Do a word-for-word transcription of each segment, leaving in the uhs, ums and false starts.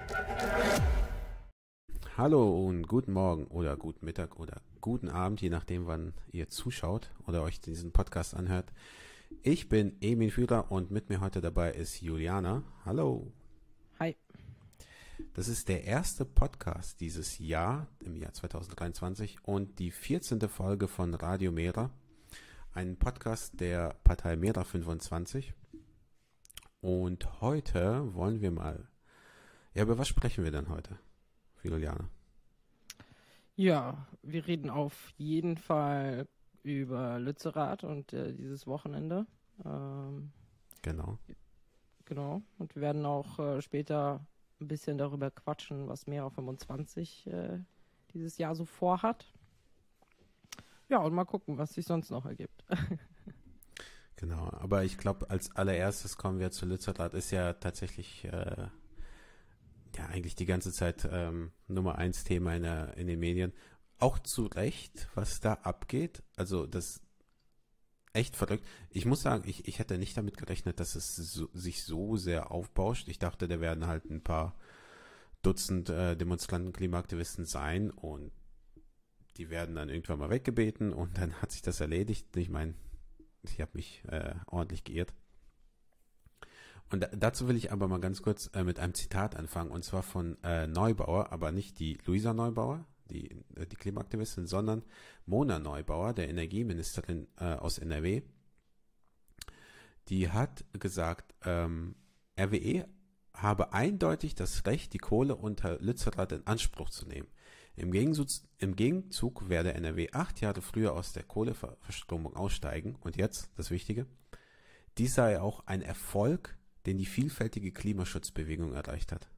Hallo und guten Morgen oder guten Mittag oder guten Abend, je nachdem, wann ihr zuschaut oder euch diesen Podcast anhört. Ich bin Emin Führer und mit mir heute dabei ist Juliana. Hallo. Hi. Das ist der erste Podcast dieses Jahr, im Jahr zwanzig dreiundzwanzig, und die vierzehnte Folge von Radio Mera, ein Podcast der Partei Mera fünfundzwanzig. Und heute wollen wir mal, ja, über was sprechen wir denn heute, Juliana? Ja, wir reden auf jeden Fall über Lützerath und äh, dieses Wochenende. Ähm, Genau. genau. Und wir werden auch äh, später ein bisschen darüber quatschen, was Mera fünfundzwanzig äh, dieses Jahr so vorhat. Ja, und mal gucken, was sich sonst noch ergibt. Genau, aber ich glaube, als allererstes kommen wir zu Lützerath. Ist ja tatsächlich äh, ja eigentlich die ganze Zeit ähm, Nummer eins Thema in, der, in den Medien. Auch zu Recht, was da abgeht. Also das echt verrückt. Ich muss sagen, ich, ich hätte nicht damit gerechnet, dass es so, sich so sehr aufbauscht. Ich dachte, da werden halt ein paar Dutzend äh, Demonstranten, Klimaaktivisten sein und die werden dann irgendwann mal weggebeten und dann hat sich das erledigt. Ich meine, ich habe mich äh, ordentlich geirrt. Und da, dazu will ich aber mal ganz kurz äh, mit einem Zitat anfangen, und zwar von äh, Neubauer, aber nicht die Luisa Neubauer, die, äh, die Klimaaktivistin, sondern Mona Neubauer, der Energieministerin äh, aus N R W. Die hat gesagt, ähm, R W E habe eindeutig das Recht, die Kohle unter Lützerath in Anspruch zu nehmen. Im Gegenzug, Im Gegenzug werde N R W acht Jahre früher aus der Kohleverstromung aussteigen. Und jetzt, das Wichtige, dies sei auch ein Erfolg, den die vielfältige Klimaschutzbewegung erreicht hat.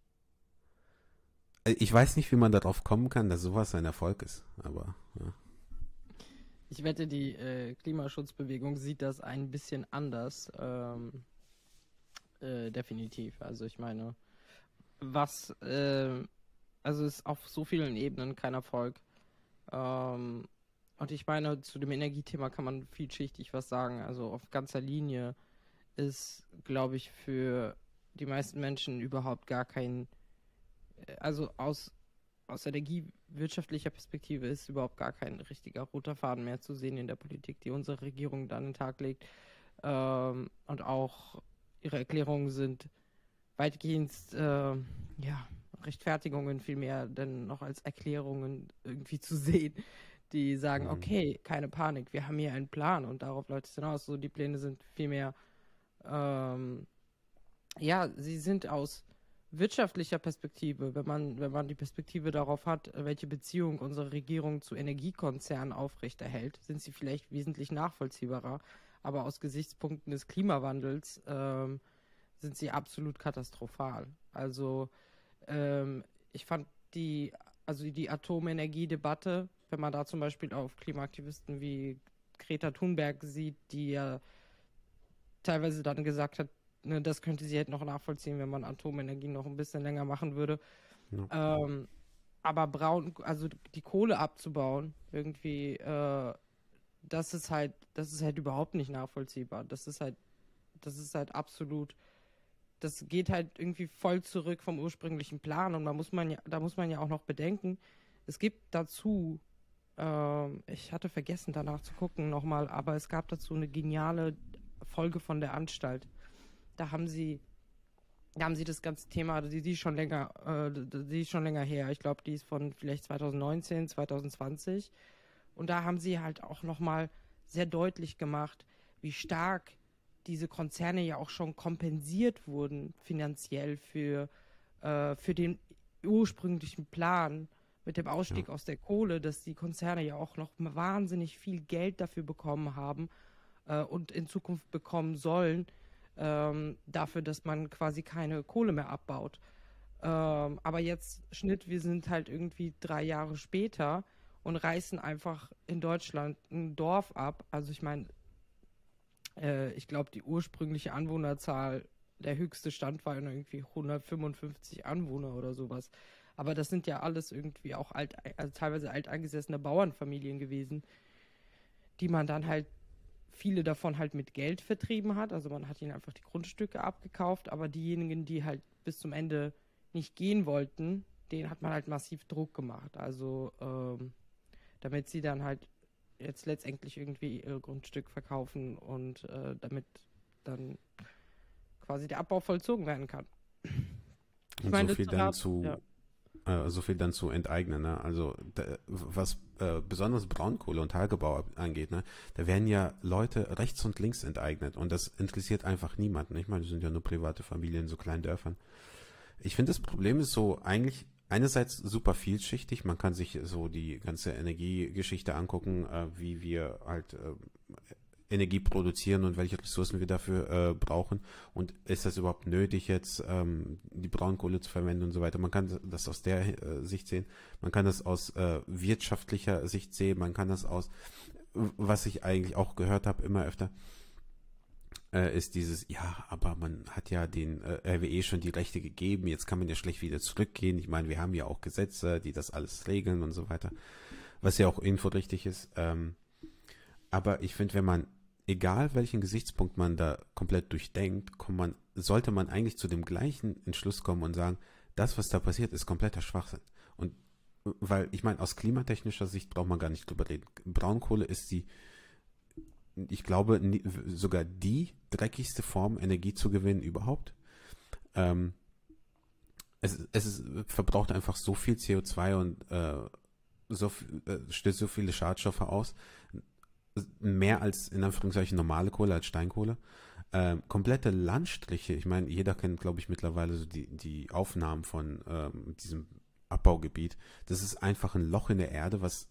Ich weiß nicht, wie man darauf kommen kann, dass sowas ein Erfolg ist, aber ja. Ich wette, die äh, Klimaschutzbewegung sieht das ein bisschen anders. Ähm, äh, definitiv. Also ich meine, was, äh, also ist auf so vielen Ebenen kein Erfolg. Ähm, und ich meine, zu dem Energiethema kann man vielschichtig was sagen. Also auf ganzer Linie ist, glaube ich, für die meisten Menschen überhaupt gar kein, also aus, aus energiewirtschaftlicher Perspektive ist überhaupt gar kein richtiger roter Faden mehr zu sehen in der Politik, die unsere Regierung dann an den Tag legt. Ähm, und auch ihre Erklärungen sind weitgehend, äh, ja, Rechtfertigungen vielmehr denn noch als Erklärungen irgendwie zu sehen, die sagen, Mhm. okay, keine Panik, wir haben hier einen Plan und darauf läuft es hinaus. So, die Pläne sind vielmehr ähm, ja, sie sind aus wirtschaftlicher Perspektive, wenn man, wenn man die Perspektive darauf hat, welche Beziehung unsere Regierung zu Energiekonzernen aufrechterhält, sind sie vielleicht wesentlich nachvollziehbarer. Aber aus Gesichtspunkten des Klimawandels ähm, sind sie absolut katastrophal. Also ähm, ich fand die, also die Atomenergiedebatte, wenn man da zum Beispiel auf Klimaaktivisten wie Greta Thunberg sieht, die ja teilweise dann gesagt hat, ne, das könnte sie halt noch nachvollziehen, wenn man Atomenergie noch ein bisschen länger machen würde. Ja. Ähm, aber braun, also die Kohle abzubauen, irgendwie, äh, das ist halt, das ist halt überhaupt nicht nachvollziehbar. Das ist halt, das ist halt absolut, das geht halt irgendwie voll zurück vom ursprünglichen Plan und man muss man ja, da muss man ja auch noch bedenken, es gibt dazu, ähm, ich hatte vergessen danach zu gucken nochmal, aber es gab dazu eine geniale Folge von der Anstalt. Da haben sie, da haben sie das ganze Thema, die, die ist schon länger, äh, die ist schon länger her. Ich glaube, die ist von vielleicht zwanzig neunzehn, zwanzig zwanzig. Und da haben sie halt auch nochmal sehr deutlich gemacht, wie stark diese Konzerne ja auch schon kompensiert wurden finanziell für, äh, für den ursprünglichen Plan mit dem Ja. Ausstieg aus der Kohle, dass die Konzerne ja auch noch wahnsinnig viel Geld dafür bekommen haben äh, und in Zukunft bekommen sollen, ähm, dafür, dass man quasi keine Kohle mehr abbaut. Ähm, aber jetzt Schnitt, wir sind halt irgendwie drei Jahre später und reißen einfach in Deutschland ein Dorf ab. Also ich meine, äh, ich glaube, die ursprüngliche Anwohnerzahl, der höchste Stand war irgendwie hundertfünfundfünfzig Anwohner oder sowas. Aber das sind ja alles irgendwie auch alt, also teilweise alteingesessene Bauernfamilien gewesen, die man dann halt viele davon halt mit Geld vertrieben hat. Also man hat ihnen einfach die Grundstücke abgekauft, aber diejenigen, die halt bis zum Ende nicht gehen wollten, denen hat man halt massiv Druck gemacht. Also ähm, damit sie dann halt jetzt letztendlich irgendwie ihr Grundstück verkaufen und äh, damit dann quasi der Abbau vollzogen werden kann. Ich Und meine, so viel dann Lützerath, ja. zu, äh, so viel dann zu enteignen, ne? Also da, was äh, besonders Braunkohle und Tagebau angeht, ne? Da werden ja Leute rechts und links enteignet und das interessiert einfach niemanden. Ich meine, das sind ja nur private Familien in so kleinen Dörfern. Ich finde, das Problem ist so eigentlich einerseits super vielschichtig. Man kann sich so die ganze Energiegeschichte angucken, äh, wie wir halt äh, Energie produzieren und welche Ressourcen wir dafür äh, brauchen. Und ist das überhaupt nötig, jetzt ähm, die Braunkohle zu verwenden und so weiter. Man kann das aus der äh, Sicht sehen. Man kann das aus äh, wirtschaftlicher Sicht sehen. Man kann das aus, was ich eigentlich auch gehört habe, immer öfter, äh, ist dieses, ja, aber man hat ja den äh, R W E schon die Rechte gegeben. Jetzt kann man ja schlecht wieder zurückgehen. Ich meine, wir haben ja auch Gesetze, die das alles regeln und so weiter. Was ja auch inforichtig ist. Ähm, aber ich finde, wenn man egal welchen Gesichtspunkt man da komplett durchdenkt, kommt man, sollte man eigentlich zu dem gleichen Entschluss kommen und sagen, das, was da passiert, ist kompletter Schwachsinn. Und weil, ich meine, aus klimatechnischer Sicht braucht man gar nicht drüber reden. Braunkohle ist die, ich glaube, nie, sogar die dreckigste Form, Energie zu gewinnen überhaupt. Ähm, es, es ist, verbraucht einfach so viel C O zwei und äh, so, äh, stößt so viele Schadstoffe aus. Mehr als in Anführungszeichen normale Kohle, als Steinkohle. Ähm, komplette Landstriche, ich meine, jeder kennt, glaube ich, mittlerweile so die, die Aufnahmen von ähm, diesem Abbaugebiet. Das ist einfach ein Loch in der Erde, was,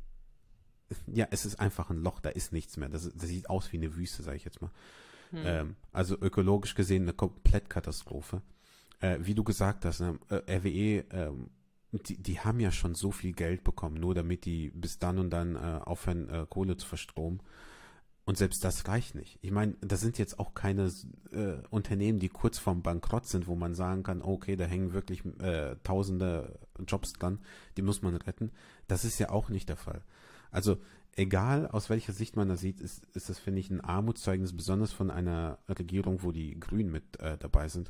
ja, es ist einfach ein Loch, da ist nichts mehr. Das, das sieht aus wie eine Wüste, sage ich jetzt mal. Hm. Ähm, also ökologisch gesehen eine Komplettkatastrophe. Äh, wie du gesagt hast, ne, äh, R W E, ähm, Die, die haben ja schon so viel Geld bekommen, nur damit die bis dann und dann äh, aufhören, äh, Kohle zu verstromen. Und selbst das reicht nicht. Ich meine, das sind jetzt auch keine äh, Unternehmen, die kurz vorm Bankrott sind, wo man sagen kann, okay, da hängen wirklich äh, tausende Jobs dran, die muss man retten. Das ist ja auch nicht der Fall. Also egal, aus welcher Sicht man das sieht, ist, ist das, finde ich, ein Armutszeugnis, besonders von einer Regierung, wo die Grünen mit äh, dabei sind,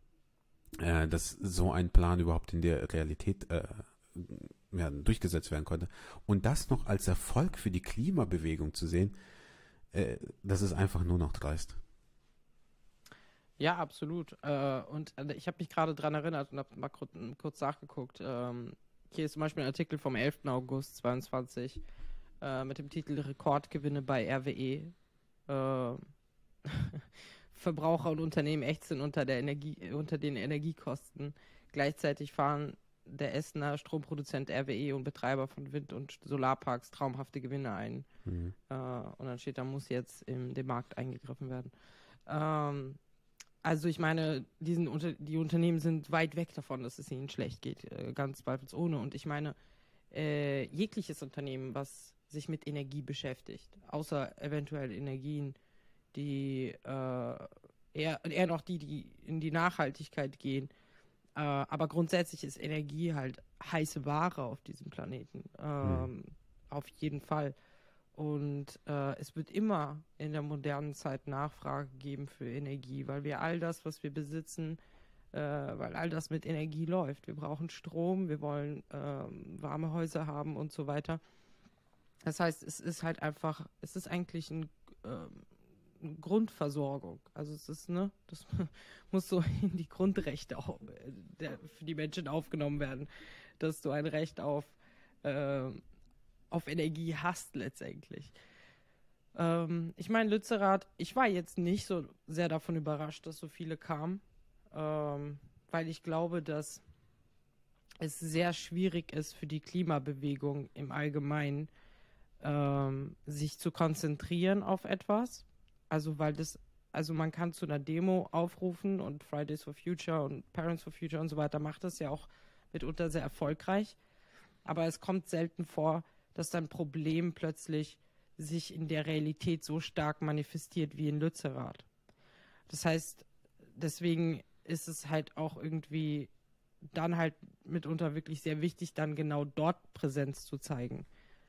dass so ein Plan überhaupt in der Realität äh, ja, durchgesetzt werden konnte. Und das noch als Erfolg für die Klimabewegung zu sehen, äh, das ist einfach nur noch dreist. Ja, absolut. Äh, und ich habe mich gerade dran erinnert und habe mal kurz, kurz nachgeguckt. Ähm, hier ist zum Beispiel ein Artikel vom elften August zweiundzwanzig äh, mit dem Titel Rekordgewinne bei R W E. Äh, Verbraucher und Unternehmen ächzen unter der Energie, unter den Energiekosten. Gleichzeitig fahren der Essener Stromproduzent R W E und Betreiber von Wind- und Solarparks traumhafte Gewinne ein. Mhm. Äh, und dann steht, da muss jetzt in den Markt eingegriffen werden. Ähm, also ich meine, diesen unter, die Unternehmen sind weit weg davon, dass es ihnen schlecht geht, äh, ganz zweifelsohne. Und ich meine, äh, jegliches Unternehmen, was sich mit Energie beschäftigt, außer eventuell Energien, die äh, eher, eher noch die, die in die Nachhaltigkeit gehen. Äh, aber grundsätzlich ist Energie halt heiße Ware auf diesem Planeten. Ähm, hm. Auf jeden Fall. Und äh, es wird immer in der modernen Zeit Nachfrage geben für Energie, weil wir all das, was wir besitzen, äh, weil all das mit Energie läuft. Wir brauchen Strom, wir wollen äh, warme Häuser haben und so weiter. Das heißt, es ist halt einfach, es ist eigentlich ein äh, Grundversorgung. Also es ist, ne, das muss so in die Grundrechte auch, der, für die Menschen aufgenommen werden, dass du ein Recht auf, äh, auf Energie hast letztendlich. Ähm, ich meine, Lützerath, ich war jetzt nicht so sehr davon überrascht, dass so viele kamen, ähm, weil ich glaube, dass es sehr schwierig ist für die Klimabewegung im Allgemeinen, ähm, sich zu konzentrieren auf etwas. Also weil das, also man kann zu einer Demo aufrufen und Fridays for Future und Parents for Future und so weiter macht das ja auch mitunter sehr erfolgreich. Aber es kommt selten vor, dass dann ein Problem plötzlich sich in der Realität so stark manifestiert wie in Lützerath. Das heißt, deswegen ist es halt auch irgendwie dann halt mitunter wirklich sehr wichtig, dann genau dort Präsenz zu zeigen.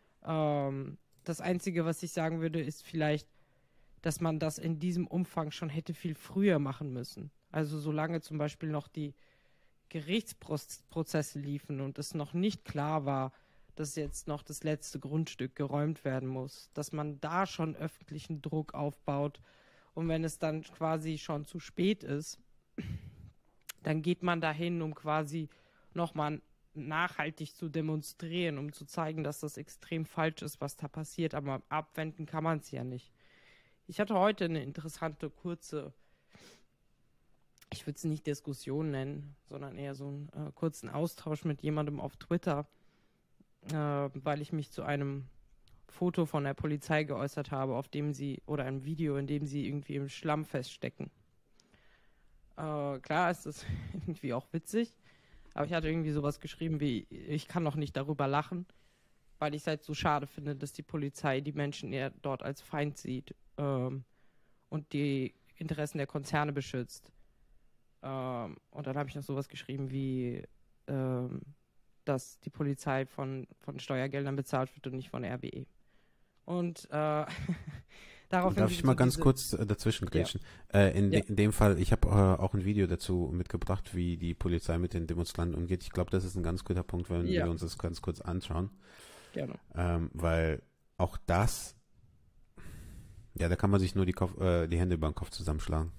Ähm, das Einzige, was ich sagen würde, ist vielleicht, dass man das in diesem Umfang schon hätte viel früher machen müssen. Also solange zum Beispiel noch die Gerichtsprozesse liefen und es noch nicht klar war, dass jetzt noch das letzte Grundstück geräumt werden muss, dass man da schon öffentlichen Druck aufbaut und wenn es dann quasi schon zu spät ist, dann geht man dahin, um quasi nochmal nachhaltig zu demonstrieren, um zu zeigen, dass das extrem falsch ist, was da passiert, aber abwenden kann man es ja nicht. Ich hatte heute eine interessante, kurze, ich würde es nicht Diskussion nennen, sondern eher so einen äh, kurzen Austausch mit jemandem auf Twitter, äh, weil ich mich zu einem Foto von der Polizei geäußert habe, auf dem sie, oder ein Video, in dem sie irgendwie im Schlamm feststecken. Äh, klar ist das irgendwie auch witzig, aber ich hatte irgendwie sowas geschrieben wie, ich kann noch nicht darüber lachen, weil ich es halt so schade finde, dass die Polizei die Menschen eher dort als Feind sieht ähm, und die Interessen der Konzerne beschützt. Ähm, und dann habe ich noch sowas geschrieben wie, ähm, dass die Polizei von, von Steuergeldern bezahlt wird und nicht von R W E. Und äh, daraufhin... Darf ich mal ganz diese... kurz äh, dazwischen grätschen? Ja. Äh, in, ja. de in dem Fall, ich habe äh, auch ein Video dazu mitgebracht, wie die Polizei mit den Demonstranten umgeht. Ich glaube, das ist ein ganz guter Punkt, wenn ja. wir uns das ganz kurz anschauen. Gerne. Ähm, weil auch das, ja, da kann man sich nur die, Kopf, äh, die Hände über den Kopf zusammenschlagen.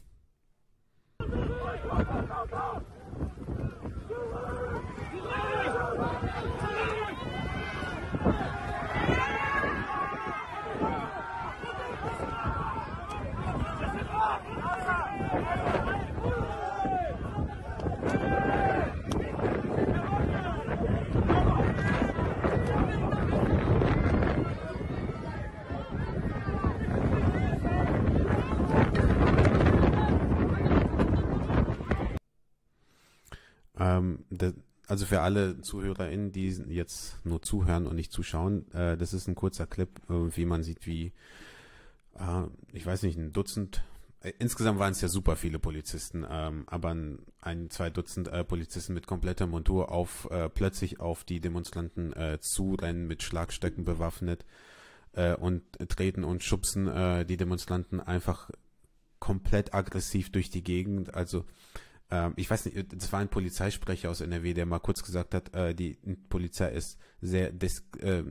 Ähm, das, also für alle ZuhörerInnen, die jetzt nur zuhören und nicht zuschauen, äh, das ist ein kurzer Clip, äh, wie man sieht, wie, äh, ich weiß nicht, ein Dutzend, äh, insgesamt waren es ja super viele Polizisten, ähm, aber ein, ein, zwei Dutzend äh, Polizisten mit kompletter Montur auf, äh, plötzlich auf die Demonstranten äh, zurennen, mit Schlagstöcken bewaffnet äh, und treten und schubsen äh, die Demonstranten einfach komplett aggressiv durch die Gegend, also ich weiß nicht, das war ein Polizeisprecher aus N R W, der mal kurz gesagt hat, äh, die Polizei ist sehr des, äh,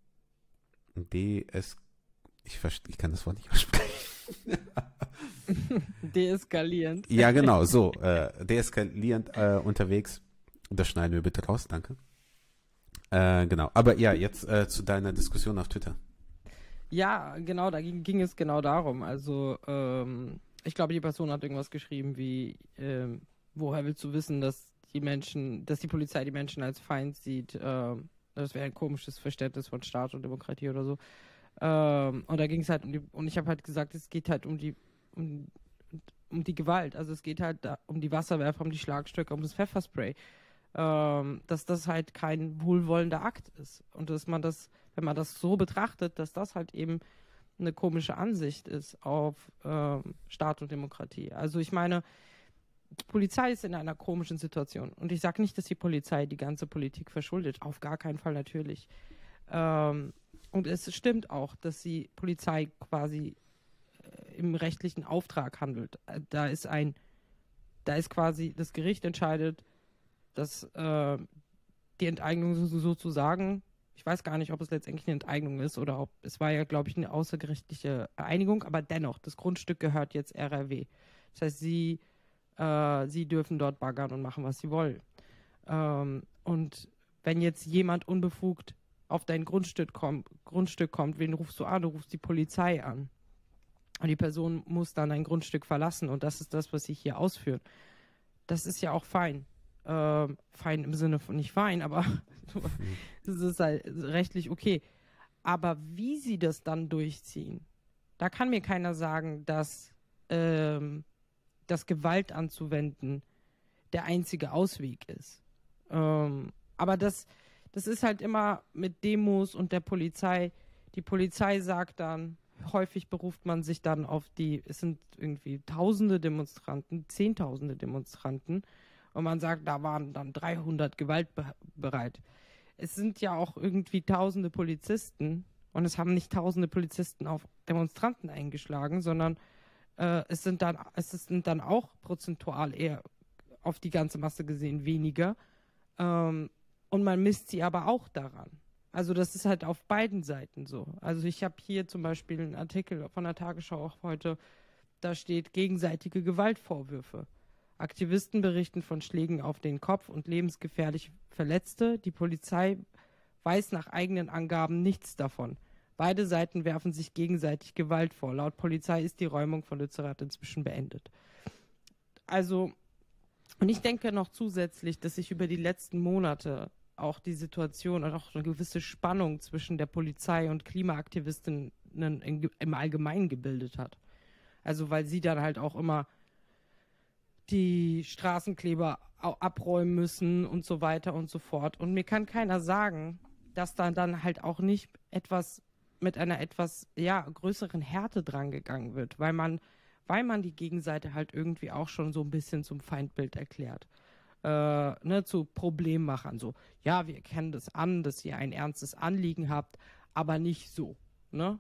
des, ich, ich kann das Wort nicht aussprechen. Deeskalierend. Ja, genau, so, äh, deeskalierend äh, unterwegs. Das schneiden wir bitte raus, danke. Äh, genau, aber ja, jetzt äh, zu deiner Diskussion auf Twitter. Ja, genau, da ging, ging es genau darum. Also, ähm, ich glaube, die Person hat irgendwas geschrieben wie, ähm, woher willst du wissen, dass die Menschen, dass die Polizei die Menschen als Feind sieht? Ähm, das wäre ein komisches Verständnis von Staat und Demokratie oder so. Ähm, und da ging es halt um die, und ich habe halt gesagt, es geht halt um die, um, um die Gewalt. Also es geht halt da, um die Wasserwerfer, um die Schlagstöcke, um das Pfefferspray. Ähm, dass das halt kein wohlwollender Akt ist. Und dass man das, wenn man das so betrachtet, dass das halt eben eine komische Ansicht ist auf ähm, Staat und Demokratie. Also ich meine, die Polizei ist in einer komischen Situation. Und ich sage nicht, dass die Polizei die ganze Politik verschuldet. Auf gar keinen Fall natürlich. Ähm, und es stimmt auch, dass die Polizei quasi äh, im rechtlichen Auftrag handelt. Da ist ein, da ist quasi, das Gericht entscheidet, dass äh, die Enteignung so, sozusagen, ich weiß gar nicht, ob es letztendlich eine Enteignung ist oder ob, es war ja, glaube ich, eine außergerichtliche Einigung, aber dennoch, das Grundstück gehört jetzt R R W. Das heißt, sie Äh, sie dürfen dort baggern und machen, was sie wollen. Ähm, und wenn jetzt jemand unbefugt auf dein Grundstück, komm, Grundstück kommt, wen rufst du an? Du rufst die Polizei an. Und die Person muss dann ein Grundstück verlassen und das ist das, was sie hier ausführen. Das ist ja auch fein. Ähm, fein im Sinne von nicht fein, aber das ist halt rechtlich okay. Aber wie sie das dann durchziehen, da kann mir keiner sagen, dass ähm, dass Gewalt anzuwenden der einzige Ausweg ist. Ähm, aber das, das ist halt immer mit Demos und der Polizei. Die Polizei sagt dann, häufig beruft man sich dann auf die, es sind irgendwie tausende Demonstranten, zehntausende Demonstranten und man sagt, da waren dann dreihundert gewaltbereit. Es sind ja auch irgendwie tausende Polizisten und es haben nicht tausende Polizisten auf Demonstranten eingeschlagen, sondern Äh, es sind dann, es sind dann auch prozentual eher auf die ganze Masse gesehen weniger. Ähm, und man misst sie aber auch daran. Also das ist halt auf beiden Seiten so. Also ich habe hier zum Beispiel einen Artikel von der Tagesschau auch heute, da steht gegenseitige Gewaltvorwürfe. Aktivisten berichten von Schlägen auf den Kopf und lebensgefährlich Verletzte. Die Polizei weiß nach eigenen Angaben nichts davon. Beide Seiten werfen sich gegenseitig Gewalt vor. Laut Polizei ist die Räumung von Lützerath inzwischen beendet. Also, und ich denke noch zusätzlich, dass sich über die letzten Monate auch die Situation und auch eine gewisse Spannung zwischen der Polizei und Klimaaktivistinnen im Allgemeinen gebildet hat. Also weil sie dann halt auch immer die Straßenkleber abräumen müssen und so weiter und so fort. Und mir kann keiner sagen, dass dann dann halt auch nicht etwas mit einer etwas ja größeren Härte dran gegangen wird, weil man, weil man die Gegenseite halt irgendwie auch schon so ein bisschen zum Feindbild erklärt. Äh, ne, zu Problemmachern. So, ja, wir erkennen das an, dass ihr ein ernstes Anliegen habt, aber nicht so. Ne?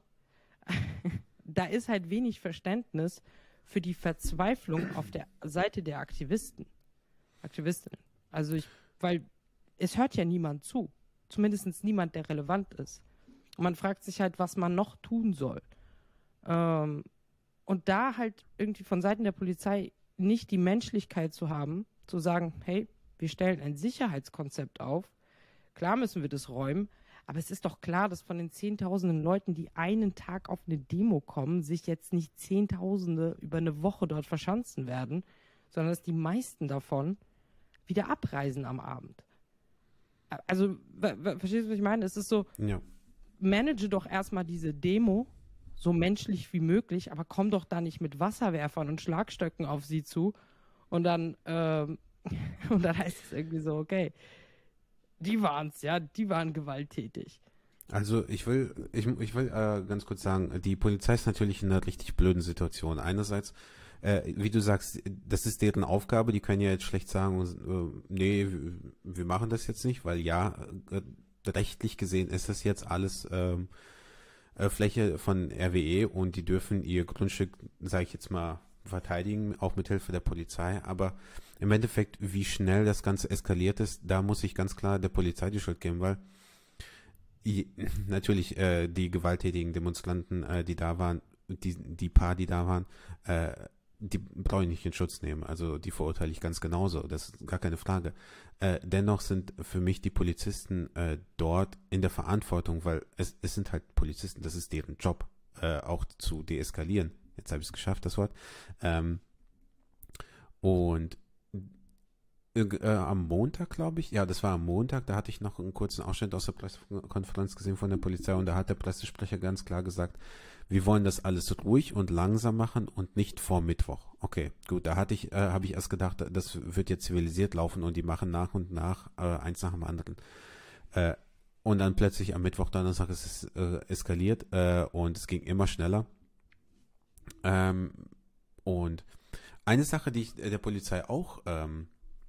Da ist halt wenig Verständnis für die Verzweiflung auf der Seite der Aktivisten. Aktivistinnen. Also ich, weil es hört ja niemand zu. Zumindest niemand, der relevant ist. Und man fragt sich halt, was man noch tun soll. Ähm, und da halt irgendwie von Seiten der Polizei nicht die Menschlichkeit zu haben, zu sagen, hey, wir stellen ein Sicherheitskonzept auf. Klar müssen wir das räumen, aber es ist doch klar, dass von den Zehntausenden Leuten, die einen Tag auf eine Demo kommen, sich jetzt nicht Zehntausende über eine Woche dort verschanzen werden, sondern dass die meisten davon wieder abreisen am Abend. Also, verstehst du, was ich meine? Es ist so, ja. Manage doch erstmal diese Demo so menschlich wie möglich, aber komm doch da nicht mit Wasserwerfern und Schlagstöcken auf sie zu und dann, ähm, und dann heißt es irgendwie so, okay, die waren's, ja, die waren gewalttätig. Also ich will, ich, ich will äh, ganz kurz sagen, die Polizei ist natürlich in einer richtig blöden Situation. Einerseits, äh, wie du sagst, das ist deren Aufgabe, die können ja jetzt schlecht sagen, äh, nee, wir machen das jetzt nicht, weil ja, äh, rechtlich gesehen ist das jetzt alles ähm, äh, Fläche von R W E und die dürfen ihr Grundstück, sage ich jetzt mal, verteidigen, auch mit Hilfe der Polizei, aber im Endeffekt, wie schnell das Ganze eskaliert ist, da muss ich ganz klar der Polizei die Schuld geben, weil i, natürlich äh, die gewalttätigen Demonstranten, äh, die da waren, die, die paar, die da waren, äh, die brauche ich nicht in Schutz nehmen, also die verurteile ich ganz genauso, das ist gar keine Frage. Äh, dennoch sind für mich die Polizisten äh, dort in der Verantwortung, weil es, es sind halt Polizisten, das ist deren Job, äh, auch zu deeskalieren. Jetzt habe ich es geschafft, das Wort. Ähm, und äh, am Montag, glaube ich, ja, das war am Montag, da hatte ich noch einen kurzen Ausschnitt aus der Pressekonferenz gesehen von der Polizei und da hat der Pressesprecher ganz klar gesagt, wir wollen das alles ruhig und langsam machen und nicht vor Mittwoch. Okay, gut, da hatte ich, äh, habe ich erst gedacht, das wird jetzt zivilisiert laufen und die machen nach und nach äh, eins nach dem anderen. Äh, und dann plötzlich am Mittwoch, Donnerstag ist es äh, eskaliert äh, und es ging immer schneller. Ähm, und eine Sache, die ich der Polizei auch, ähm,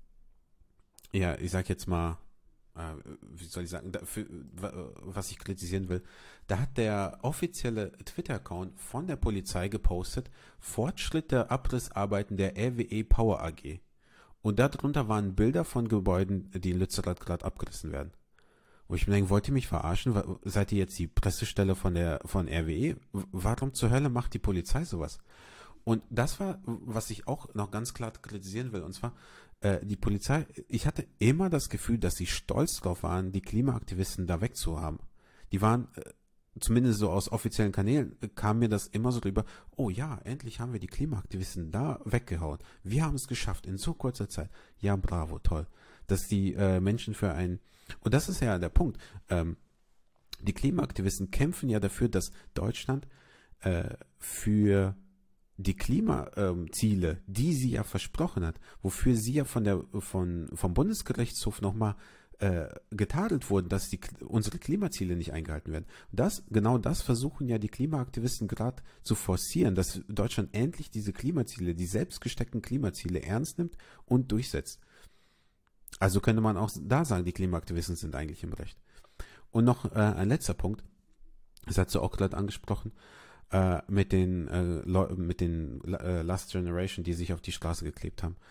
ja, ich sag jetzt mal, äh, wie soll ich sagen, dafür, was ich kritisieren will, da hat der offizielle Twitter-Account von der Polizei gepostet, Fortschritt der Abrissarbeiten der R W E Power A G. Und darunter waren Bilder von Gebäuden, die in Lützerath gerade abgerissen werden. Wo ich mir denke, wollt ihr mich verarschen? Seid ihr jetzt die Pressestelle von der von R W E? Warum zur Hölle macht die Polizei sowas? Und das war, was ich auch noch ganz klar kritisieren will. Und zwar, äh, die Polizei, ich hatte immer das Gefühl, dass sie stolz drauf waren, die Klimaaktivisten da wegzuhaben. Die waren, äh, zumindest so aus offiziellen Kanälen, äh, kam mir das immer so drüber, oh ja, endlich haben wir die Klimaaktivisten da weggehauen. Wir haben es geschafft in so kurzer Zeit. Ja, bravo, toll. Dass die äh, Menschen für ein Und das ist ja der Punkt. Ähm, die Klimaaktivisten kämpfen ja dafür, dass Deutschland äh, für die Klimaziele, ähm, die sie ja versprochen hat, wofür sie ja von der von vom Bundesgerichtshof nochmal äh, getadelt wurden, dass die, unsere Klimaziele nicht eingehalten werden. Und das, genau das versuchen ja die Klimaaktivisten gerade zu forcieren, dass Deutschland endlich diese Klimaziele, die selbst gesteckten Klimaziele ernst nimmt und durchsetzt. Also könnte man auch da sagen, die Klimaaktivisten sind eigentlich im Recht. Und noch äh, ein letzter Punkt, das hast du auch gerade angesprochen, äh, mit den, äh, mit den äh, Last Generation, die sich auf die Straße geklebt haben.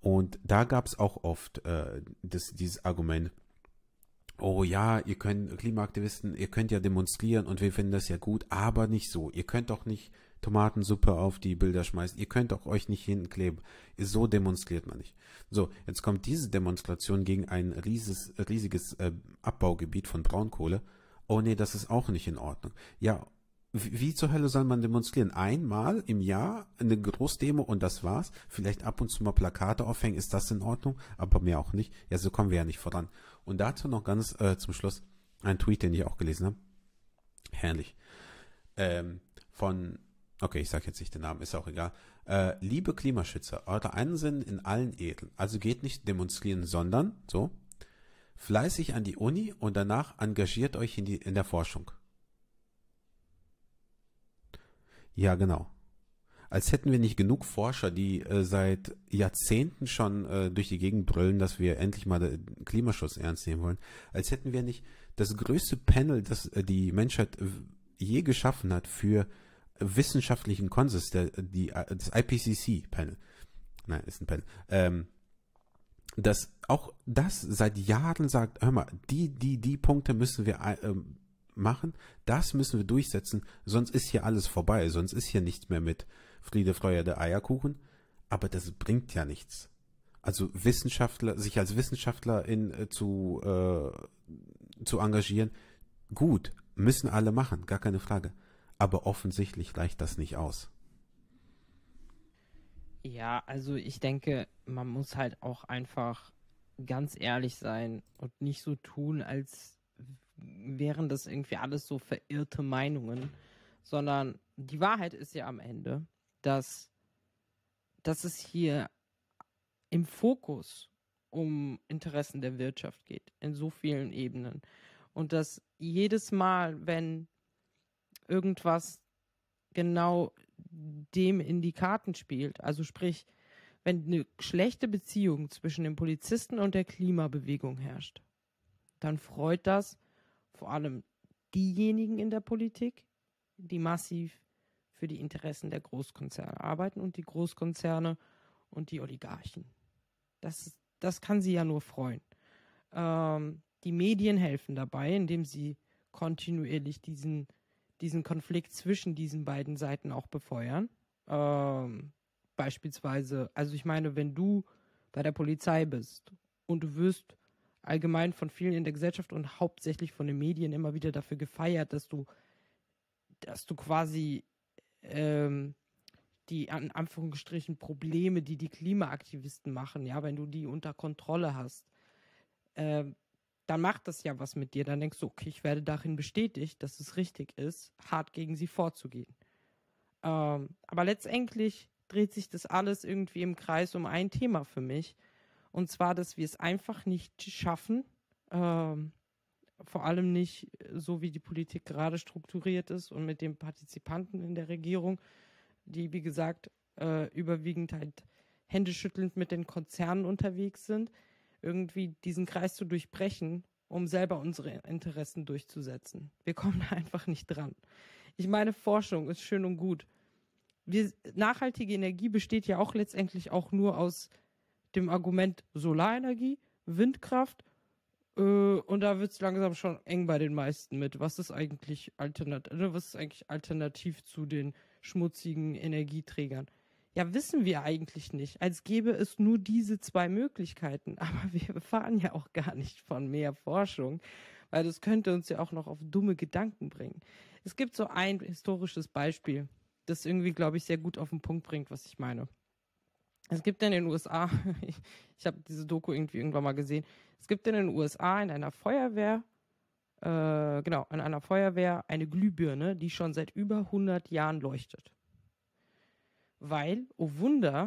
Und da gab es auch oft äh, das, dieses Argument, oh ja, ihr könnt, Klimaaktivisten, ihr könnt ja demonstrieren und wir finden das ja gut, aber nicht so. Ihr könnt doch nicht Tomatensuppe auf die Bilder schmeißen, ihr könnt doch euch nicht hinkleben. So demonstriert man nicht. So, jetzt kommt diese Demonstration gegen ein rieses, riesiges äh, Abbaugebiet von Braunkohle. Oh nee, das ist auch nicht in Ordnung. Ja, wie, wie zur Hölle soll man demonstrieren? Einmal im Jahr eine Großdemo und das war's? Vielleicht ab und zu mal Plakate aufhängen, ist das in Ordnung? Aber mehr auch nicht. Ja, so kommen wir ja nicht voran. Und dazu noch ganz äh, zum Schluss ein Tweet, den ich auch gelesen habe. Herrlich. Ähm, von, okay, ich sage jetzt nicht den Namen, ist auch egal. Äh, liebe Klimaschützer, eure Ansinnen in allen Ehren. Also geht nicht demonstrieren, sondern, so, fleißig an die Uni und danach engagiert euch in, die, in der Forschung. Ja, genau. Als hätten wir nicht genug Forscher, die äh, seit Jahrzehnten schon äh, durch die Gegend brüllen, dass wir endlich mal den Klimaschutz ernst nehmen wollen. Als hätten wir nicht das größte Panel, das äh, die Menschheit äh, je geschaffen hat für wissenschaftlichen Konsens, der, die, äh, das I P C C-Panel. Nein, ist ein Panel. Ähm, das auch das seit Jahren sagt, hör mal, die, die, die Punkte müssen wir äh, machen, das müssen wir durchsetzen, sonst ist hier alles vorbei, sonst ist hier nichts mehr mit Friede, Freude, Eierkuchen, aber das bringt ja nichts. Also Wissenschaftler, sich als Wissenschaftler in, äh, zu, äh, zu engagieren, gut, müssen alle machen, gar keine Frage. Aber offensichtlich reicht das nicht aus. Ja, also ich denke, man muss halt auch einfach ganz ehrlich sein und nicht so tun, als wären das irgendwie alles so verirrte Meinungen, sondern die Wahrheit ist ja am Ende, dass, dass es hier im Fokus um Interessen der Wirtschaft geht, in so vielen Ebenen. Und dass jedes Mal, wenn irgendwas genau dem in die Karten spielt, also sprich, wenn eine schlechte Beziehung zwischen dem Polizisten und der Klimabewegung herrscht, dann freut das vor allem diejenigen in der Politik, die massiv für die Interessen der Großkonzerne arbeiten und die Großkonzerne und die Oligarchen. Das, das kann sie ja nur freuen. Ähm, die Medien helfen dabei, indem sie kontinuierlich diesen, diesen Konflikt zwischen diesen beiden Seiten auch befeuern. Ähm, beispielsweise, also ich meine, wenn du bei der Polizei bist und du wirst allgemein von vielen in der Gesellschaft und hauptsächlich von den Medien immer wieder dafür gefeiert, dass du, dass du quasi ähm, die an Anführungsstrichen Probleme, die die Klimaaktivisten machen, ja, wenn du die unter Kontrolle hast, äh, dann macht das ja was mit dir. Dann denkst du, okay, ich werde darin bestätigt, dass es richtig ist, hart gegen sie vorzugehen. Ähm, aber letztendlich dreht sich das alles irgendwie im Kreis um ein Thema für mich. Und zwar, dass wir es einfach nicht schaffen, ähm, vor allem nicht so, wie die Politik gerade strukturiert ist und mit den Partizipanten in der Regierung, die, wie gesagt, äh, überwiegend halt händeschüttelnd mit den Konzernen unterwegs sind, irgendwie diesen Kreis zu durchbrechen, um selber unsere Interessen durchzusetzen. Wir kommen da einfach nicht dran. Ich meine, Forschung ist schön und gut. Wir, nachhaltige Energie besteht ja auch letztendlich auch nur aus dem Argument Solarenergie, Windkraft, äh, und da wird es langsam schon eng bei den meisten mit. Was ist eigentlich alternativ, was ist eigentlich alternativ zu den schmutzigen Energieträgern? Ja, wissen wir eigentlich nicht, als gäbe es nur diese zwei Möglichkeiten. Aber wir erfahren ja auch gar nicht von mehr Forschung, weil das könnte uns ja auch noch auf dumme Gedanken bringen. Es gibt so ein historisches Beispiel, das irgendwie, glaube ich, sehr gut auf den Punkt bringt, was ich meine. Es gibt in den U S A, ich, ich habe diese Doku irgendwie irgendwann mal gesehen, es gibt in den U S A in einer Feuerwehr, äh, genau, in einer Feuerwehr eine Glühbirne, die schon seit über hundert Jahren leuchtet. Weil, oh Wunder,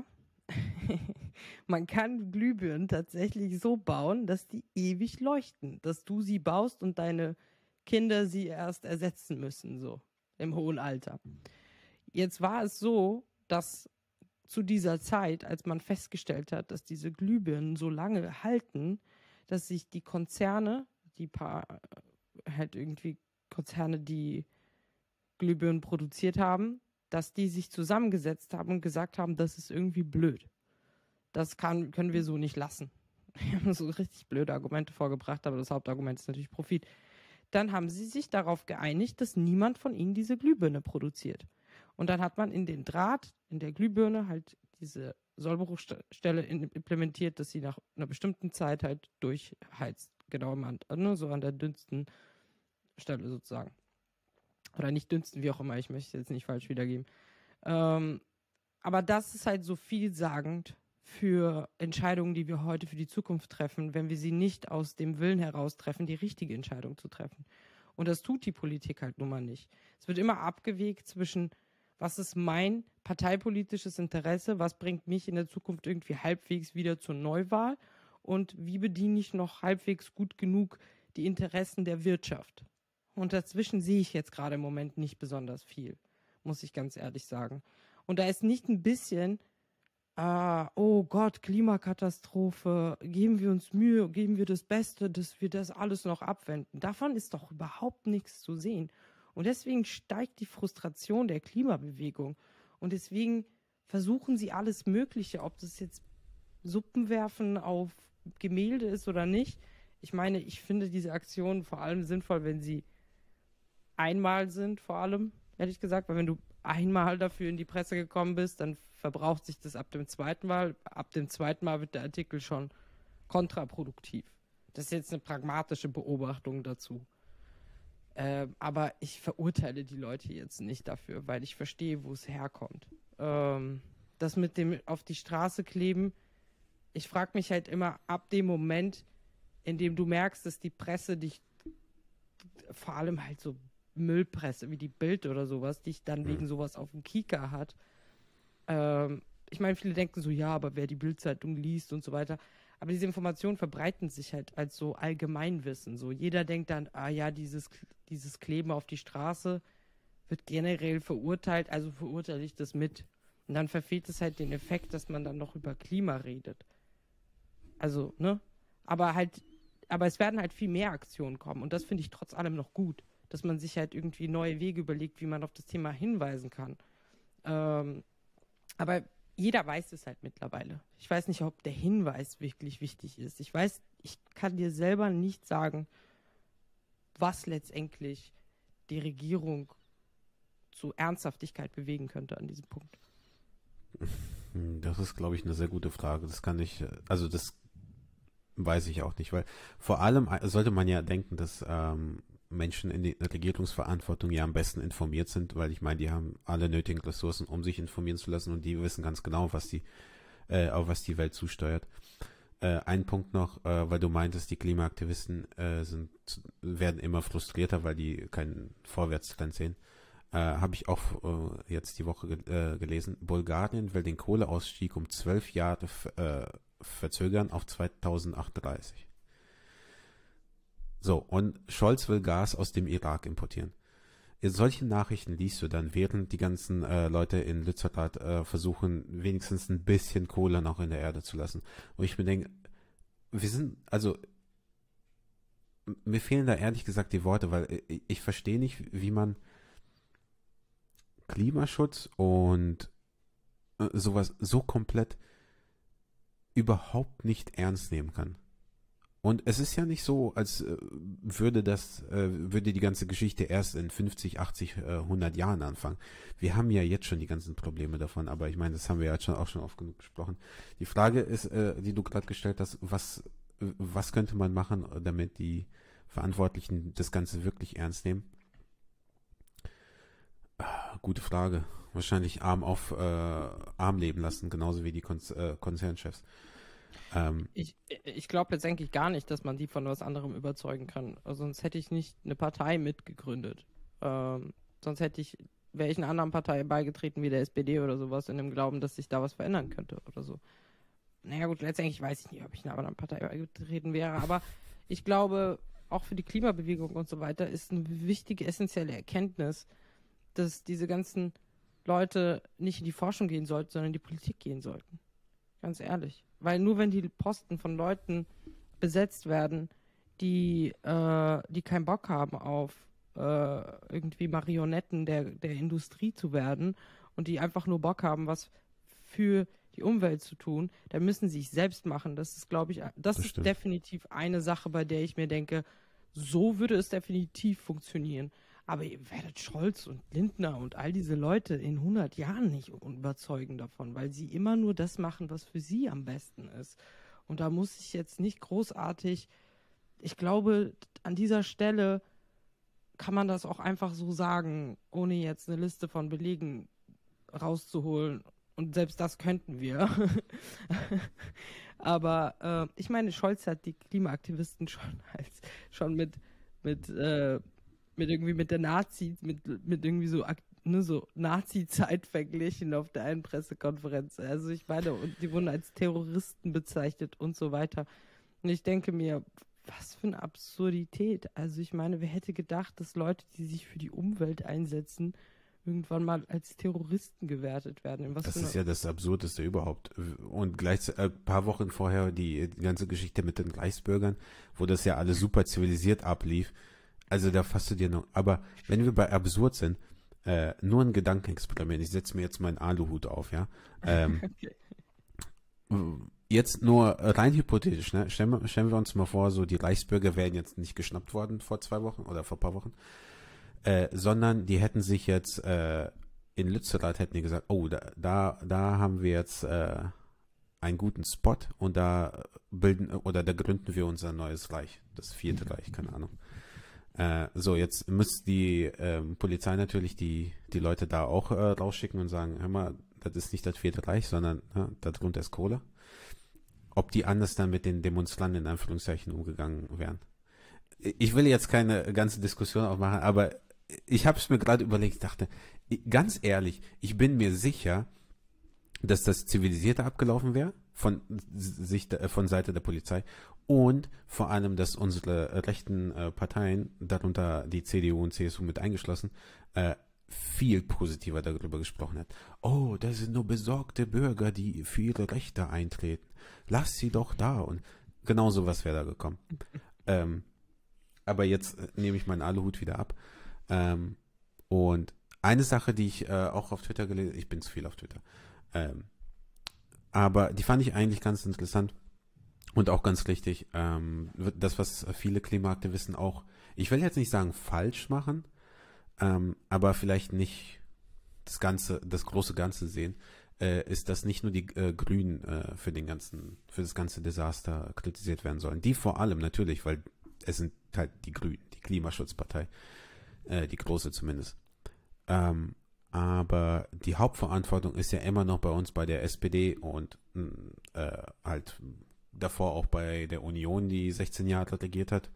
man kann Glühbirnen tatsächlich so bauen, dass die ewig leuchten, dass du sie baust und deine Kinder sie erst ersetzen müssen, so im hohen Alter. Jetzt war es so, dass zu dieser Zeit, als man festgestellt hat, dass diese Glühbirnen so lange halten, dass sich die Konzerne, die paar, halt irgendwie Konzerne, die Glühbirnen produziert haben, dass die sich zusammengesetzt haben und gesagt haben, das ist irgendwie blöd. das kann, können wir so nicht lassen. Wir haben so richtig blöde Argumente vorgebracht, aber das Hauptargument ist natürlich Profit. Dann haben sie sich darauf geeinigt, dass niemand von ihnen diese Glühbirne produziert. Und dann hat man in den Draht, in der Glühbirne halt diese Sollbruchstelle implementiert, dass sie nach einer bestimmten Zeit halt durchheizt. Genau im Hand, ne? So an der dünnsten Stelle sozusagen. Oder nicht dünnsten, wie auch immer, ich möchte es jetzt nicht falsch wiedergeben. Ähm, aber das ist halt so vielsagend für Entscheidungen, die wir heute für die Zukunft treffen, wenn wir sie nicht aus dem Willen heraus treffen, die richtige Entscheidung zu treffen. Und das tut die Politik halt nun mal nicht. Es wird immer abgewegt zwischen, was ist mein parteipolitisches Interesse, was bringt mich in der Zukunft irgendwie halbwegs wieder zur Neuwahl und wie bediene ich noch halbwegs gut genug die Interessen der Wirtschaft. Und dazwischen sehe ich jetzt gerade im Moment nicht besonders viel, muss ich ganz ehrlich sagen. Und da ist nicht ein bisschen, ah, oh Gott, Klimakatastrophe, geben wir uns Mühe, geben wir das Beste, dass wir das alles noch abwenden. Davon ist doch überhaupt nichts zu sehen. Und deswegen steigt die Frustration der Klimabewegung. Und deswegen versuchen sie alles Mögliche, ob das jetzt Suppen werfen auf Gemälde ist oder nicht. Ich meine, ich finde diese Aktionen vor allem sinnvoll, wenn sie einmal sind, vor allem, ehrlich gesagt, weil wenn du einmal dafür in die Presse gekommen bist, dann verbraucht sich das ab dem zweiten Mal. Ab dem zweiten Mal wird der Artikel schon kontraproduktiv. Das ist jetzt eine pragmatische Beobachtung dazu. Ähm, aber ich verurteile die Leute jetzt nicht dafür, weil ich verstehe, wo es herkommt. Ähm, das mit dem auf die Straße kleben, ich frage mich halt immer, ab dem Moment, in dem du merkst, dass die Presse dich, vor allem halt so Müllpresse wie die Bild oder sowas, dich dann mhm. wegen sowas auf dem Kieker hat. Ähm, ich meine, viele denken so, ja, aber wer die Bild-Zeitung liest und so weiter. Aber diese Informationen verbreiten sich halt als so Allgemeinwissen. So, jeder denkt dann, ah ja, dieses, dieses Kleben auf die Straße wird generell verurteilt, also verurteile ich das mit. Und dann verfehlt es halt den Effekt, dass man dann noch über Klima redet. Also, ne? Aber halt, aber es werden halt viel mehr Aktionen kommen. Und das finde ich trotz allem noch gut, dass man sich halt irgendwie neue Wege überlegt, wie man auf das Thema hinweisen kann. Ähm, aber jeder weiß es halt mittlerweile. Ich weiß nicht, ob der Hinweis wirklich wichtig ist. Ich weiß, ich kann dir selber nicht sagen, was letztendlich die Regierung zu Ernsthaftigkeit bewegen könnte an diesem Punkt. Das ist, glaube ich, eine sehr gute Frage. Das kann ich, also das weiß ich auch nicht, weil vor allem sollte man ja denken, dass ähm, Menschen in der Regierungsverantwortung ja am besten informiert sind, weil ich meine, die haben alle nötigen Ressourcen, um sich informieren zu lassen und die wissen ganz genau, was die, äh, auf was die Welt zusteuert. Äh, ein Punkt noch, äh, weil du meintest, die Klimaaktivisten äh, sind, werden immer frustrierter, weil die keinen Vorwärtstrend sehen. Äh, habe ich auch äh, jetzt die Woche ge äh, gelesen. Bulgarien will den Kohleausstieg um zwölf Jahre äh, verzögern auf zweitausendachtunddreißig. So, und Scholz will Gas aus dem Irak importieren. Solche Nachrichten liest du dann, während die ganzen äh, Leute in Lützerath äh, versuchen, wenigstens ein bisschen Kohle noch in der Erde zu lassen. Und ich mir denke, wir sind, also, mir fehlen da ehrlich gesagt die Worte, weil ich, ich verstehe nicht, wie man Klimaschutz und äh, sowas so komplett überhaupt nicht ernst nehmen kann. Und es ist ja nicht so, als äh, würde das, äh, würde die ganze Geschichte erst in fünfzig, achtzig, äh, hundert Jahren anfangen. Wir haben ja jetzt schon die ganzen Probleme davon, aber ich meine, das haben wir ja schon auch schon oft genug besprochen. Die Frage ist, äh, die du gerade gestellt hast, was, was könnte man machen, damit die Verantwortlichen das Ganze wirklich ernst nehmen? Ah, gute Frage. Wahrscheinlich arm auf, äh, arm leben lassen, genauso wie die Konz äh, Konzernchefs. Ähm, ich ich glaube letztendlich gar nicht, dass man die von was anderem überzeugen kann. Also sonst hätte ich nicht eine Partei mitgegründet. Ähm, sonst hätte ich, wäre ich einer anderen Partei beigetreten wie der S P D oder sowas, in dem Glauben, dass sich da was verändern könnte oder so. Naja gut, letztendlich weiß ich nicht, ob ich einer anderen Partei beigetreten wäre, aber ich glaube, auch für die Klimabewegung und so weiter ist eine wichtige, essentielle Erkenntnis, dass diese ganzen Leute nicht in die Forschung gehen sollten, sondern in die Politik gehen sollten. Ganz ehrlich. Weil nur wenn die Posten von Leuten besetzt werden, die, äh, die keinen Bock haben auf äh, irgendwie Marionetten der, der Industrie zu werden und die einfach nur Bock haben, was für die Umwelt zu tun, dann müssen sie es selbst machen. Das ist, glaube ich, das, Das ist stimmt. definitiv eine Sache, bei der ich mir denke, so würde es definitiv funktionieren. Aber ihr werdet Scholz und Lindner und all diese Leute in hundert Jahren nicht überzeugen davon, weil sie immer nur das machen, was für sie am besten ist. Und da muss ich jetzt nicht großartig, ich glaube, an dieser Stelle kann man das auch einfach so sagen, ohne jetzt eine Liste von Belegen rauszuholen. Und selbst das könnten wir. Aber äh, ich meine, Scholz hat die Klimaaktivisten schon als schon mit, mit, äh, mit irgendwie mit der Nazi, mit, mit irgendwie so, ne, so Nazi-Zeit verglichen auf der einen Pressekonferenz. Also ich meine, und die wurden als Terroristen bezeichnet und so weiter. Und ich denke mir, was für eine Absurdität. Also ich meine, wer hätte gedacht, dass Leute, die sich für die Umwelt einsetzen, irgendwann mal als Terroristen gewertet werden? In was Das für ist eine ja das Absurdeste überhaupt. Und gleich ein äh, paar Wochen vorher die, die ganze Geschichte mit den Reichsbürgern, wo das ja alles super zivilisiert ablief. Also da fasst du dir noch. Aber wenn wir bei absurd sind, äh, nur ein Gedankenexperiment. Ich setze mir jetzt meinen Aluhut auf, ja. Ähm, okay. Jetzt nur rein hypothetisch, ne? Stellen wir, stellen wir uns mal vor, so die Reichsbürger wären jetzt nicht geschnappt worden vor zwei Wochen oder vor ein paar Wochen, äh, sondern die hätten sich jetzt äh, in Lützerath hätten die gesagt, oh, da, da, da haben wir jetzt äh, einen guten Spot und da bilden oder da gründen wir unser neues Reich, das vierte Reich, keine Ahnung. Äh, so, jetzt müsste die ähm, Polizei natürlich die, die Leute da auch äh, rausschicken und sagen, hör mal, das ist nicht das vierte Reich, sondern ja, darunter ist Kohle. Ob die anders dann mit den Demonstranten in Anführungszeichen umgegangen wären. Ich will jetzt keine ganze Diskussion aufmachen, aber ich habe es mir gerade überlegt, ich dachte, ganz ehrlich, ich bin mir sicher, dass das zivilisierter abgelaufen wäre von Sicht von Seite der Polizei und vor allem, dass unsere rechten äh, Parteien, darunter die C D U und C S U mit eingeschlossen, äh, viel positiver darüber gesprochen hat. Oh, das sind nur besorgte Bürger, die für ihre Rechte eintreten. Lass sie doch da. Und genau sowas wäre da gekommen. ähm, aber jetzt äh, nehme ich meinen Aluhut wieder ab. Ähm, und eine Sache, die ich äh, auch auf Twitter gelesen habe, ich bin zu viel auf Twitter, ähm, aber die fand ich eigentlich ganz interessant und auch ganz richtig. Ähm, das, was viele Klimaaktivisten auch, ich will jetzt nicht sagen falsch machen, ähm, aber vielleicht nicht das Ganze, das große Ganze sehen, äh, ist, dass nicht nur die äh, Grünen äh, für den ganzen, für das ganze Desaster kritisiert werden sollen. Die vor allem natürlich, weil es sind halt die Grünen, die Klimaschutzpartei, äh, die große zumindest. Ähm, aber die Hauptverantwortung ist ja immer noch bei uns bei der S P D und äh, halt davor auch bei der Union, die sechzehn Jahre regiert hat.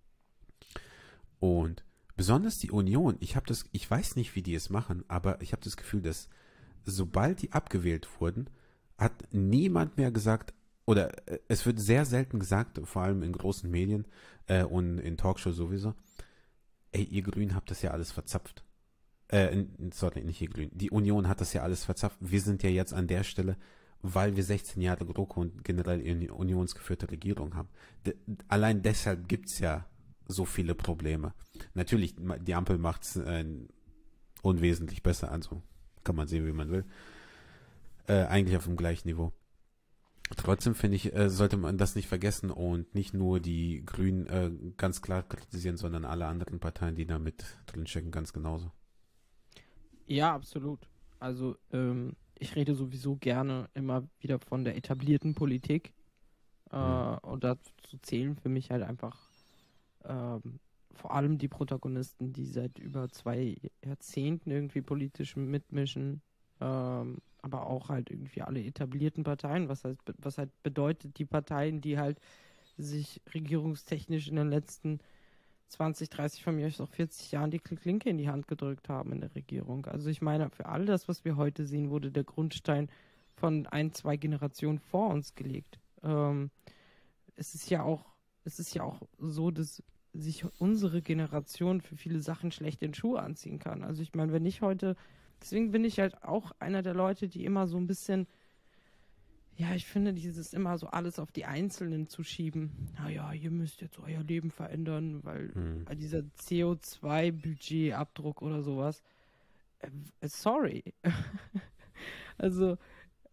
Und besonders die Union, ich habe das, ich weiß nicht, wie die es machen, aber ich habe das Gefühl, dass sobald die abgewählt wurden, hat niemand mehr gesagt, oder äh, es wird sehr selten gesagt, vor allem in großen Medien äh, und in Talkshows sowieso, ey, ihr Grünen habt das ja alles verzapft. Äh, sorry, nicht ihr Grünen. Die Union hat das ja alles verzapft. Wir sind ja jetzt an der Stelle, weil wir sechzehn Jahre GroKo und generell eine unionsgeführte Regierung haben. De- allein deshalb gibt es ja so viele Probleme. Natürlich, die Ampel macht es äh, unwesentlich besser, also kann man sehen, wie man will. Äh, eigentlich auf dem gleichen Niveau. Trotzdem finde ich, äh, sollte man das nicht vergessen und nicht nur die Grünen äh, ganz klar kritisieren, sondern alle anderen Parteien, die da mit drinstecken, ganz genauso. Ja, absolut. Also ähm, ich rede sowieso gerne immer wieder von der etablierten Politik. Äh, Mhm. und dazu zählen für mich halt einfach ähm, vor allem die Protagonisten, die seit über zwei Jahrzehnten irgendwie politisch mitmischen, ähm, aber auch halt irgendwie alle etablierten Parteien, was heißt, was halt bedeutet, die Parteien, die halt sich regierungstechnisch in den letzten zwanzig, dreißig, von mir aus auch vierzig Jahren die Klinke in die Hand gedrückt haben in der Regierung. Also ich meine, für all das, was wir heute sehen, wurde der Grundstein von ein, zwei Generationen vor uns gelegt. Ähm, es ist ja auch, es ist ja auch so, dass sich unsere Generation für viele Sachen schlecht in Schuhe anziehen kann. Also ich meine, wenn ich heute, deswegen bin ich halt auch einer der Leute, die immer so ein bisschen, ja, ich finde dieses immer so alles auf die Einzelnen zu schieben. Naja, ihr müsst jetzt euer Leben verändern, weil Mhm. dieser C O zwei Budgetabdruck oder sowas, äh, sorry. Also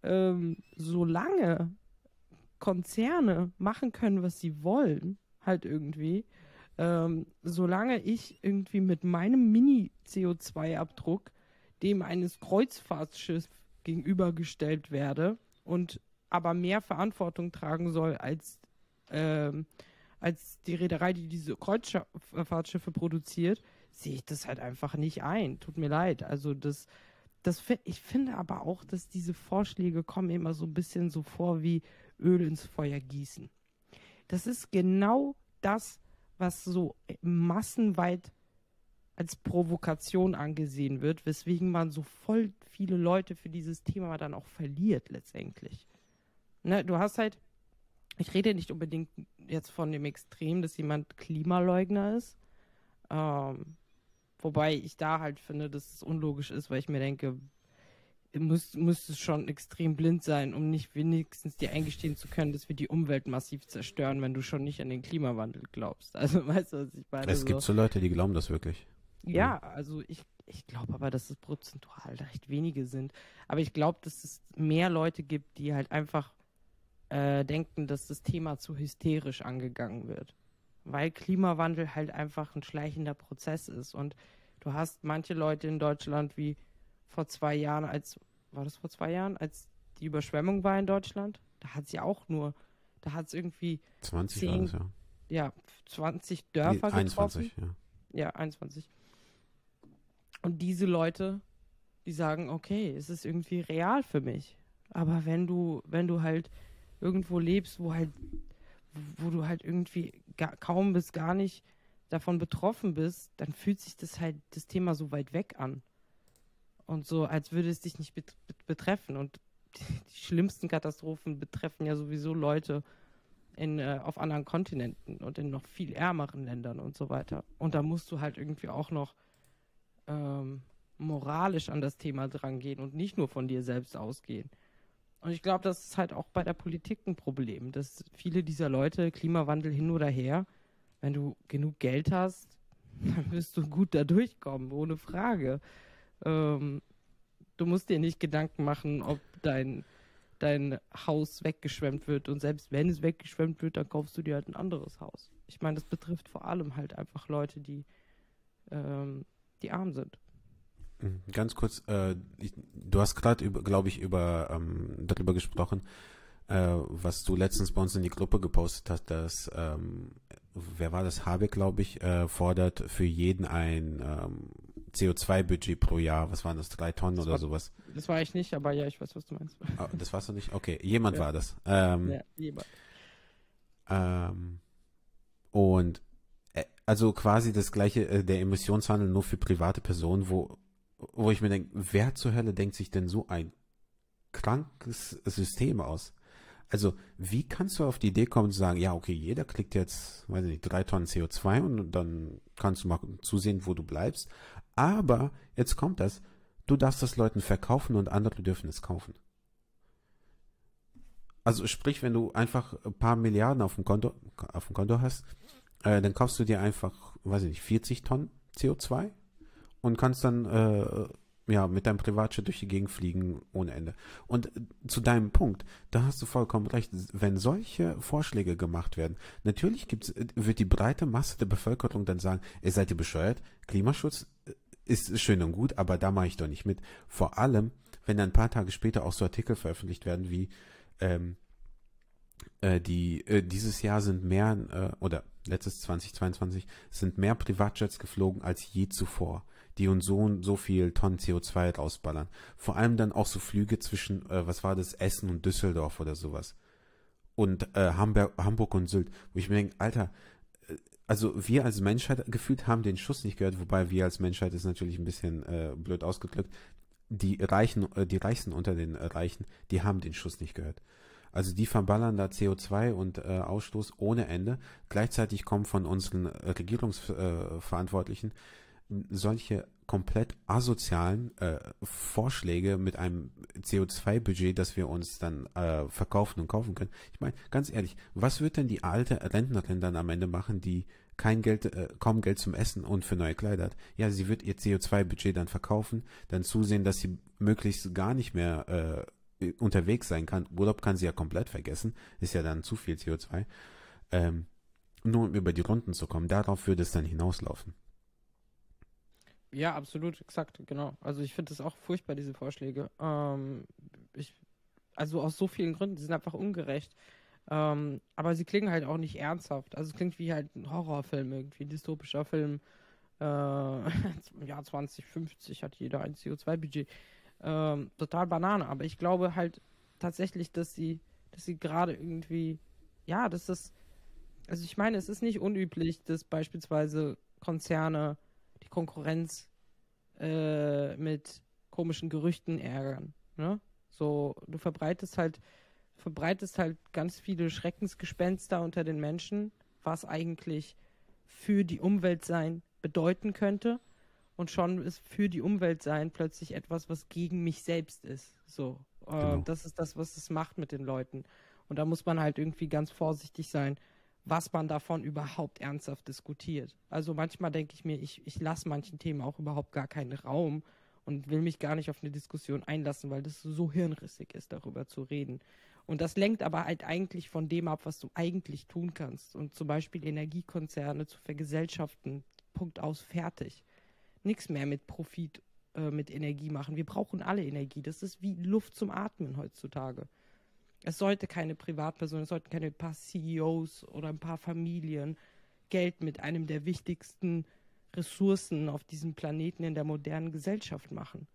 ähm, solange Konzerne machen können, was sie wollen, halt irgendwie, ähm, solange ich irgendwie mit meinem Mini-C O zwei Abdruck dem eines Kreuzfahrtschiffs gegenübergestellt werde und aber mehr Verantwortung tragen soll als, ähm, als die Reederei, die diese Kreuzfahrtschiffe produziert, sehe ich das halt einfach nicht ein. Tut mir leid. Also das, das ich finde aber auch, dass diese Vorschläge kommen immer so ein bisschen so vor wie Öl ins Feuer gießen. Das ist genau das, was so massenweit als Provokation angesehen wird, weswegen man so voll viele Leute für dieses Thema dann auch verliert letztendlich. Ne, du hast halt, ich rede nicht unbedingt jetzt von dem Extrem, dass jemand Klimaleugner ist, ähm, wobei ich da halt finde, dass es unlogisch ist, weil ich mir denke, muss, muss es schon extrem blind sein, um nicht wenigstens dir eingestehen zu können, dass wir die Umwelt massiv zerstören, wenn du schon nicht an den Klimawandel glaubst. Also weißt du, was ich meine? Es gibt so Leute, die glauben das wirklich. Ja, also ich, ich glaube aber, dass es prozentual recht wenige sind. Aber ich glaube, dass es mehr Leute gibt, die halt einfach äh, denken, dass das Thema zu hysterisch angegangen wird. Weil Klimawandel halt einfach ein schleichender Prozess ist. Und du hast manche Leute in Deutschland wie vor zwei Jahren, als, war das vor zwei Jahren, als die Überschwemmung war in Deutschland? Da hat es ja auch nur, da hat es irgendwie zwanzig zehn, war das, ja. Ja, zwanzig Dörfer nee, einundzwanzig, getroffen. ja. Ja, einundzwanzig. Und diese Leute, die sagen, okay, es ist irgendwie real für mich. Aber wenn du, wenn du halt irgendwo lebst, wo halt, wo du halt irgendwie gar, kaum bis gar nicht davon betroffen bist, dann fühlt sich das halt, das Thema so weit weg an. Und so, als würde es dich nicht bet- bet- betreffen. Und die, die schlimmsten Katastrophen betreffen ja sowieso Leute in, äh, auf anderen Kontinenten und in noch viel ärmeren Ländern und so weiter. Und da musst du halt irgendwie auch noch ähm, moralisch an das Thema drangehen und nicht nur von dir selbst ausgehen. Und ich glaube, das ist halt auch bei der Politik ein Problem, dass viele dieser Leute, Klimawandel hin oder her, wenn du genug Geld hast, dann wirst du gut da durchkommen, ohne Frage. Ähm, du musst dir nicht Gedanken machen, ob dein, dein Haus weggeschwemmt wird. Und selbst wenn es weggeschwemmt wird, dann kaufst du dir halt ein anderes Haus. Ich meine, das betrifft vor allem halt einfach Leute, die, ähm, die arm sind. Ganz kurz, äh, ich, du hast gerade, glaube ich, über ähm, darüber gesprochen, äh, was du letztens bei uns in die Gruppe gepostet hast, dass, ähm, wer war das, Habeck, glaube ich, äh, fordert für jeden ein ähm, C O zwei Budget pro Jahr. Was waren das, drei Tonnen Das oder war, sowas? das war ich nicht, aber ja, ich weiß, was du meinst. Oh, das warst du nicht? Okay, jemand Ja. war das. Ähm, Ja, jemand. ähm, und äh, also quasi das gleiche, äh, der Emissionshandel nur für private Personen, wo wo ich mir denke, wer zur Hölle denkt sich denn so ein krankes System aus? Also, wie kannst du auf die Idee kommen zu sagen, ja, okay, jeder kriegt jetzt, weiß ich nicht, drei Tonnen C O zwei und dann kannst du mal zusehen, wo du bleibst. Aber jetzt kommt das, du darfst das Leuten verkaufen und andere dürfen es kaufen. Also sprich, wenn du einfach ein paar Milliarden auf dem Konto, auf dem Konto hast, äh, dann kaufst du dir einfach, weiß ich nicht, vierzig Tonnen C O zwei und kannst dann äh, ja mit deinem Privatjet durch die Gegend fliegen ohne Ende. Und äh, zu deinem Punkt, da hast du vollkommen recht, wenn solche Vorschläge gemacht werden, natürlich gibt's, wird die breite Masse der Bevölkerung dann sagen, ihr seid ihr bescheuert, Klimaschutz ist schön und gut, aber da mache ich doch nicht mit. Vor allem, wenn dann ein paar Tage später auch so Artikel veröffentlicht werden wie ähm, äh, die äh, dieses Jahr sind mehr äh, oder letztes zwanzig zweiundzwanzig sind mehr Privatjets geflogen als je zuvor, die uns so und so viel Tonnen C O zwei rausballern. Vor allem dann auch so Flüge zwischen, äh, was war das, Essen und Düsseldorf oder sowas. Und äh, Hamburg, Hamburg und Sylt, wo ich mir denke, Alter, äh, also wir als Menschheit gefühlt haben den Schuss nicht gehört, wobei wir als Menschheit ist natürlich ein bisschen äh, blöd ausgedrückt. Die Reichen, äh, die Reichsten unter den äh, Reichen, die haben den Schuss nicht gehört. Also die verballern da C O zwei und äh, Ausstoß ohne Ende. Gleichzeitig kommen von unseren äh, Regierungsverantwortlichen äh, solche komplett asozialen äh, Vorschläge mit einem C O zwei Budget, das wir uns dann äh, verkaufen und kaufen können. Ich meine, ganz ehrlich, was wird denn die alte Rentnerin dann am Ende machen, die kein Geld, äh, kaum Geld zum Essen und für neue Kleider hat? Ja, sie wird ihr C O zwei Budget dann verkaufen, dann zusehen, dass sie möglichst gar nicht mehr äh, äh, unterwegs sein kann. Urlaub kann sie ja komplett vergessen, ist ja dann zu viel C O zwei. Ähm, nur um über die Runden zu kommen, darauf würde es dann hinauslaufen. Ja, absolut, exakt, genau. Also ich finde das auch furchtbar, diese Vorschläge. Ähm, ich, also aus so vielen Gründen, die sind einfach ungerecht. Ähm, aber sie klingen halt auch nicht ernsthaft. Also es klingt wie halt ein Horrorfilm irgendwie, ein dystopischer Film. Äh, Im Jahr zwanzig fünfzig hat jeder ein C O zwei Budget. Ähm, total Banane. Aber ich glaube halt tatsächlich, dass sie, dass sie gerade irgendwie, ja, dass das, also ich meine, es ist nicht unüblich, dass beispielsweise Konzerne die Konkurrenz äh, mit komischen Gerüchten ärgern. Ne? So, du verbreitest halt, verbreitest halt ganz viele Schreckensgespenster unter den Menschen, was eigentlich für die Umwelt sein bedeuten könnte. Und schon ist für die Umwelt sein plötzlich etwas, was gegen mich selbst ist. So, äh, Genau. das ist das, was es macht mit den Leuten. Und da muss man halt irgendwie ganz vorsichtig sein, was man davon überhaupt ernsthaft diskutiert. Also manchmal denke ich mir, ich, ich lasse manchen Themen auch überhaupt gar keinen Raum und will mich gar nicht auf eine Diskussion einlassen, weil das so hirnrissig ist, darüber zu reden. Und das lenkt aber halt eigentlich von dem ab, was du eigentlich tun kannst. Und zum Beispiel Energiekonzerne zu vergesellschaften, Punkt aus, fertig. Nichts mehr mit Profit, äh, mit Energie machen. Wir brauchen alle Energie. Das ist wie Luft zum Atmen heutzutage. Es sollte keine Privatperson, es sollten keine paar C E Os oder ein paar Familien Geld mit einem der wichtigsten Ressourcen auf diesem Planeten in der modernen Gesellschaft machen.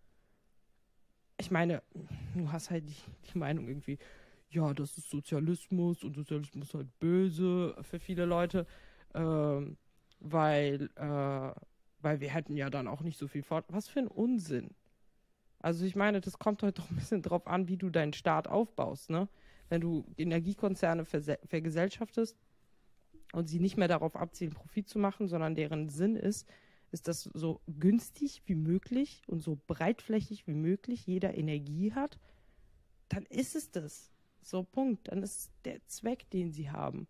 Ich meine, du hast halt die, die Meinung irgendwie, ja, das ist Sozialismus und Sozialismus ist halt böse für viele Leute, ähm, weil, äh, weil wir hätten ja dann auch nicht so viel fort. Was für ein Unsinn. Also ich meine, das kommt halt doch ein bisschen drauf an, wie du deinen Staat aufbaust, ne? Wenn du Energiekonzerne verse- vergesellschaftest und sie nicht mehr darauf abzielen, Profit zu machen, sondern deren Sinn ist, ist das so günstig wie möglich und so breitflächig wie möglich jeder Energie hat, dann ist es das. So, Punkt. Dann ist es der Zweck, den sie haben.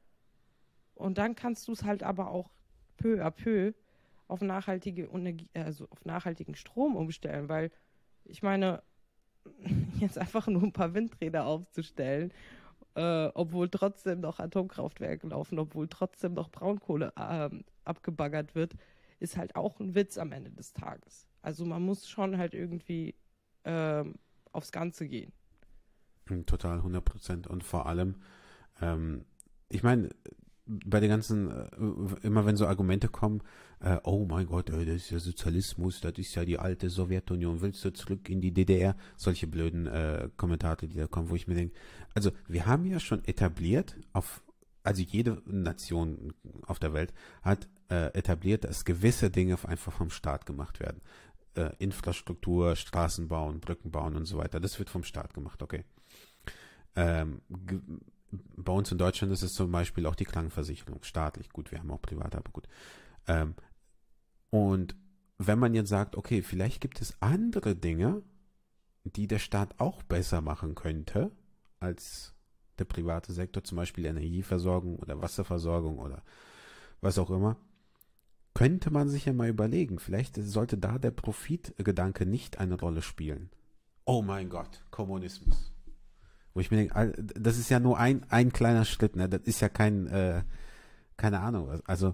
Und dann kannst du es halt aber auch peu à peu auf nachhaltige Energie, also auf nachhaltigen Strom umstellen, weil ich meine, jetzt einfach nur ein paar Windräder aufzustellen, äh, obwohl trotzdem noch Atomkraftwerke laufen, obwohl trotzdem noch Braunkohle ähm, abgebaggert wird, ist halt auch ein Witz am Ende des Tages. Also man muss schon halt irgendwie ähm, aufs Ganze gehen. Hm, Total, hundert Prozent. Und vor allem, ähm, ich meine, bei den ganzen, äh, immer wenn so Argumente kommen, äh, oh mein Gott, äh, das ist ja Sozialismus, das ist ja die alte Sowjetunion, willst du zurück in die D D R? Solche blöden äh, Kommentare, die da kommen, wo ich mir denke, also wir haben ja schon etabliert, auf, also jede Nation auf der Welt hat äh, etabliert, dass gewisse Dinge einfach vom Staat gemacht werden. Äh, Infrastruktur, Straßen bauen, Brücken bauen und so weiter, das wird vom Staat gemacht, okay. Ähm, ge- bei uns in Deutschland ist es zum Beispiel auch die Krankenversicherung, staatlich, gut, wir haben auch private, aber gut. Ähm, und wenn man jetzt sagt, okay, vielleicht gibt es andere Dinge, die der Staat auch besser machen könnte als der private Sektor, zum Beispiel Energieversorgung oder Wasserversorgung oder was auch immer, könnte man sich ja mal überlegen, vielleicht sollte da der Profitgedanke nicht eine Rolle spielen. Oh mein Gott, Kommunismus. Wo ich mir denke, das ist ja nur ein, ein kleiner Schritt, ne? Das ist ja kein, äh, keine Ahnung, also,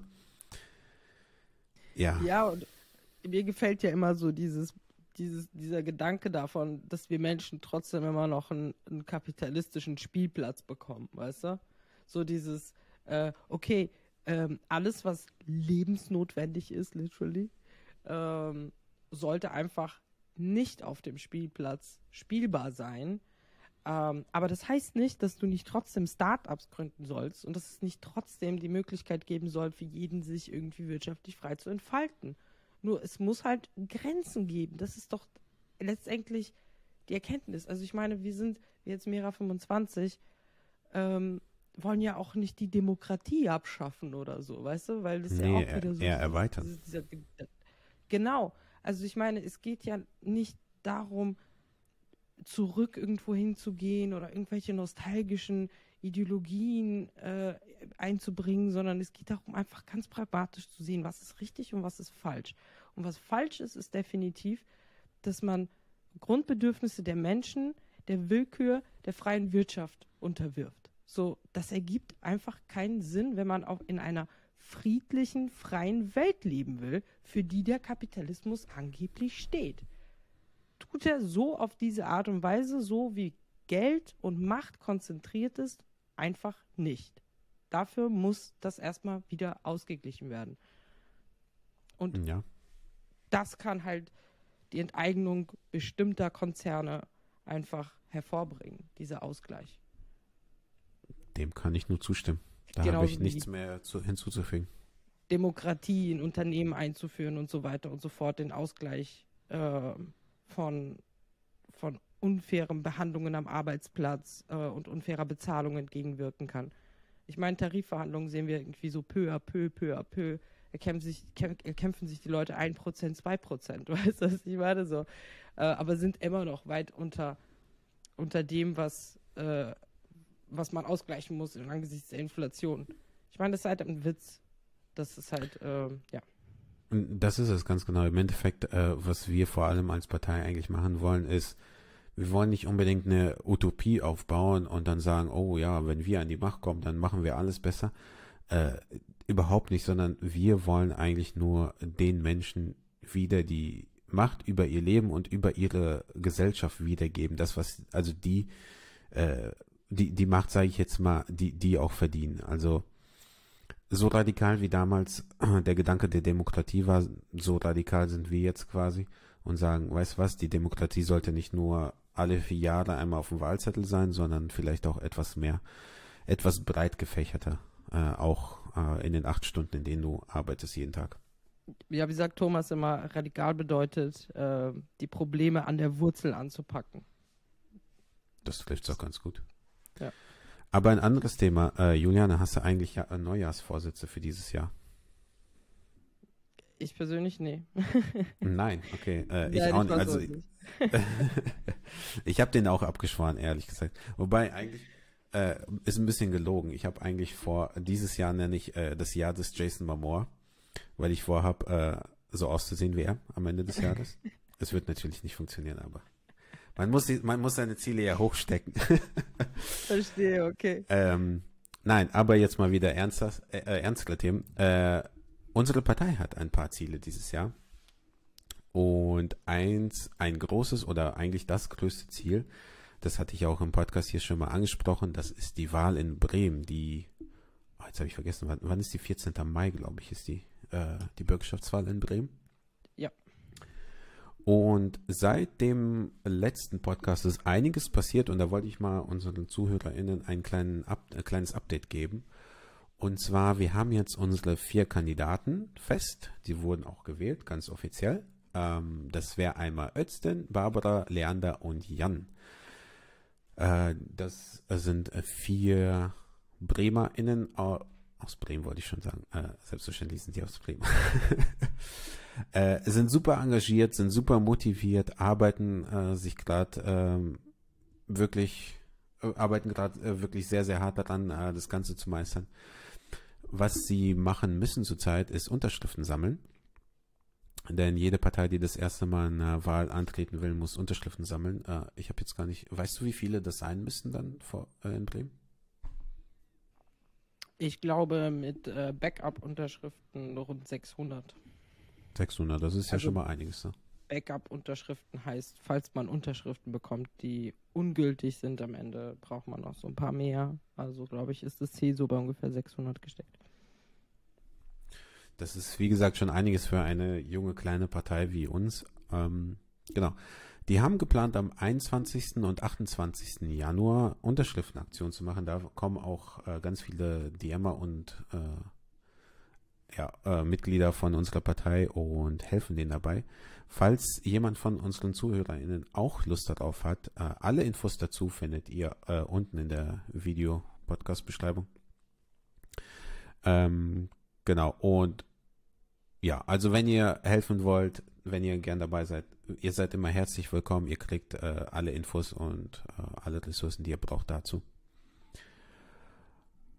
ja. Ja, und mir gefällt ja immer so dieses, dieses, dieser Gedanke davon, dass wir Menschen trotzdem immer noch einen, einen kapitalistischen Spielplatz bekommen, weißt du? So dieses, äh, okay, ähm, alles, was lebensnotwendig ist, literally, ähm, sollte einfach nicht auf dem Spielplatz spielbar sein. Ähm, aber das heißt nicht, dass du nicht trotzdem Startups gründen sollst und dass es nicht trotzdem die Möglichkeit geben soll, für jeden sich irgendwie wirtschaftlich frei zu entfalten. Nur es muss halt Grenzen geben. Das ist doch letztendlich die Erkenntnis. Also ich meine, wir sind, wir jetzt Mera fünfundzwanzig, ähm, wollen ja auch nicht die Demokratie abschaffen oder so, weißt du? Weil das ja Nee, auch eher, wieder so eher dieses, erweitern. dieses, dieser, genau. Also ich meine, es geht ja nicht darum, zurück irgendwo hinzugehen oder irgendwelche nostalgischen Ideologien äh, einzubringen, sondern es geht darum, einfach ganz pragmatisch zu sehen, was ist richtig und was ist falsch. Und was falsch ist, ist definitiv, dass man Grundbedürfnisse der Menschen, der Willkür der freien Wirtschaft unterwirft. So, das ergibt einfach keinen Sinn, wenn man auch in einer friedlichen, freien Welt leben will, für die der Kapitalismus angeblich steht. Tut er so auf diese Art und Weise, so wie Geld und Macht konzentriert ist, einfach nicht. Dafür muss das erstmal wieder ausgeglichen werden. Und Ja. das kann halt die Enteignung bestimmter Konzerne einfach hervorbringen, dieser Ausgleich. Dem kann ich nur zustimmen. Da Genauso habe ich wie nichts mehr zu, hinzuzufügen. Demokratie in Unternehmen einzuführen und so weiter und so fort, den Ausgleich äh, von, von unfairen Behandlungen am Arbeitsplatz äh, und unfairer Bezahlung entgegenwirken kann. Ich meine, Tarifverhandlungen sehen wir irgendwie so peu à peu, peu à peu, erkämpfen sich, erkämpfen sich die Leute ein Prozent, zwei Prozent, weißt du, was ich meine? So. Äh, aber sind immer noch weit unter, unter dem, was, äh, was man ausgleichen muss angesichts der Inflation. Ich meine, das ist halt ein Witz. Das ist halt, äh, ja. Und das ist es ganz genau. Im Endeffekt, äh, was wir vor allem als Partei eigentlich machen wollen, ist, wir wollen nicht unbedingt eine Utopie aufbauen und dann sagen, oh ja, wenn wir an die Macht kommen, dann machen wir alles besser. Äh, überhaupt nicht, sondern wir wollen eigentlich nur den Menschen wieder die Macht über ihr Leben und über ihre Gesellschaft wiedergeben. Das, was, also die, äh, die, die Macht, sage ich jetzt mal, die, die auch verdienen. Also so radikal wie damals der Gedanke der Demokratie war, so radikal sind wir jetzt quasi und sagen, weißt du was, die Demokratie sollte nicht nur alle vier Jahre einmal auf dem Wahlzettel sein, sondern vielleicht auch etwas mehr, etwas breit gefächerter, äh, auch äh, in den acht Stunden, in denen du arbeitest jeden Tag. Ja, wie sagt Thomas immer, radikal bedeutet, äh, die Probleme an der Wurzel anzupacken. Das trifft es auch ganz gut. Ja. Aber ein anderes Thema, äh, Juliane, hast du eigentlich ja Neujahrsvorsätze für dieses Jahr? Ich persönlich, nee. Nein, okay. Äh, ich Nein, auch ich nicht. weiß Also, auch nicht. ich habe den auch abgeschworen, ehrlich gesagt. Wobei eigentlich äh, ist ein bisschen gelogen. Ich habe eigentlich vor, dieses Jahr nenne ich äh, das Jahr des Jason Momoa, weil ich vorhabe, äh, so auszusehen wie er am Ende des Jahres. Es wird natürlich nicht funktionieren, aber man muss, die, man muss seine Ziele ja hochstecken. Verstehe, okay. ähm, nein, aber jetzt mal wieder ernster, äh, äh, ernstere Themen. Äh, unsere Partei hat ein paar Ziele dieses Jahr. Und eins, ein großes oder eigentlich das größte Ziel, das hatte ich auch im Podcast hier schon mal angesprochen, das ist die Wahl in Bremen, die, oh, jetzt habe ich vergessen, wann, wann ist die? vierzehnten Mai, glaube ich, ist die, äh, die Bürgerschaftswahl in Bremen. Ja. Und seit dem letzten Podcast ist einiges passiert und da wollte ich mal unseren ZuhörerInnen ein, kleinen Up, ein kleines Update geben. Und zwar, wir haben jetzt unsere vier Kandidaten fest, die wurden auch gewählt, ganz offiziell. Ähm, das wäre einmal Özden, Barbara, Leander und Jan. Äh, das sind vier BremerInnen, äh, aus Bremen wollte ich schon sagen, äh, selbstverständlich sind die aus Bremen. äh, sind super engagiert, sind super motiviert, arbeiten äh, sich gerade ähm, wirklich, äh, arbeiten gerade äh, wirklich sehr, sehr hart daran, äh, das Ganze zu meistern. Was sie machen müssen zurzeit, ist Unterschriften sammeln. Denn jede Partei, die das erste Mal in einer Wahl antreten will, muss Unterschriften sammeln. Äh, ich habe jetzt gar nicht, weißt du, wie viele das sein müssen dann vor, äh, in Bremen? Ich glaube mit äh, Backup-Unterschriften rund sechshundert. sechshundert, das ist ja Also schon mal einiges. Ne? Backup-Unterschriften heißt, falls man Unterschriften bekommt, die ungültig sind am Ende, braucht man noch so ein paar mehr. Also glaube ich, ist das Ziel so bei ungefähr sechshundert gesteckt. Das ist, wie gesagt, schon einiges für eine junge, kleine Partei wie uns. Ähm, genau. Die haben geplant, am einundzwanzigsten und achtundzwanzigsten Januar Unterschriftenaktion zu machen. Da kommen auch äh, ganz viele D Mer und äh, ja, äh, Mitglieder von unserer Partei und helfen denen dabei. Falls jemand von unseren ZuhörerInnen auch Lust darauf hat, äh, alle Infos dazu findet ihr äh, unten in der Video-Podcast-Beschreibung. Ähm, genau. Und ja, also wenn ihr helfen wollt, wenn ihr gern dabei seid, ihr seid immer herzlich willkommen. Ihr kriegt äh, alle Infos und äh, alle Ressourcen, die ihr braucht dazu.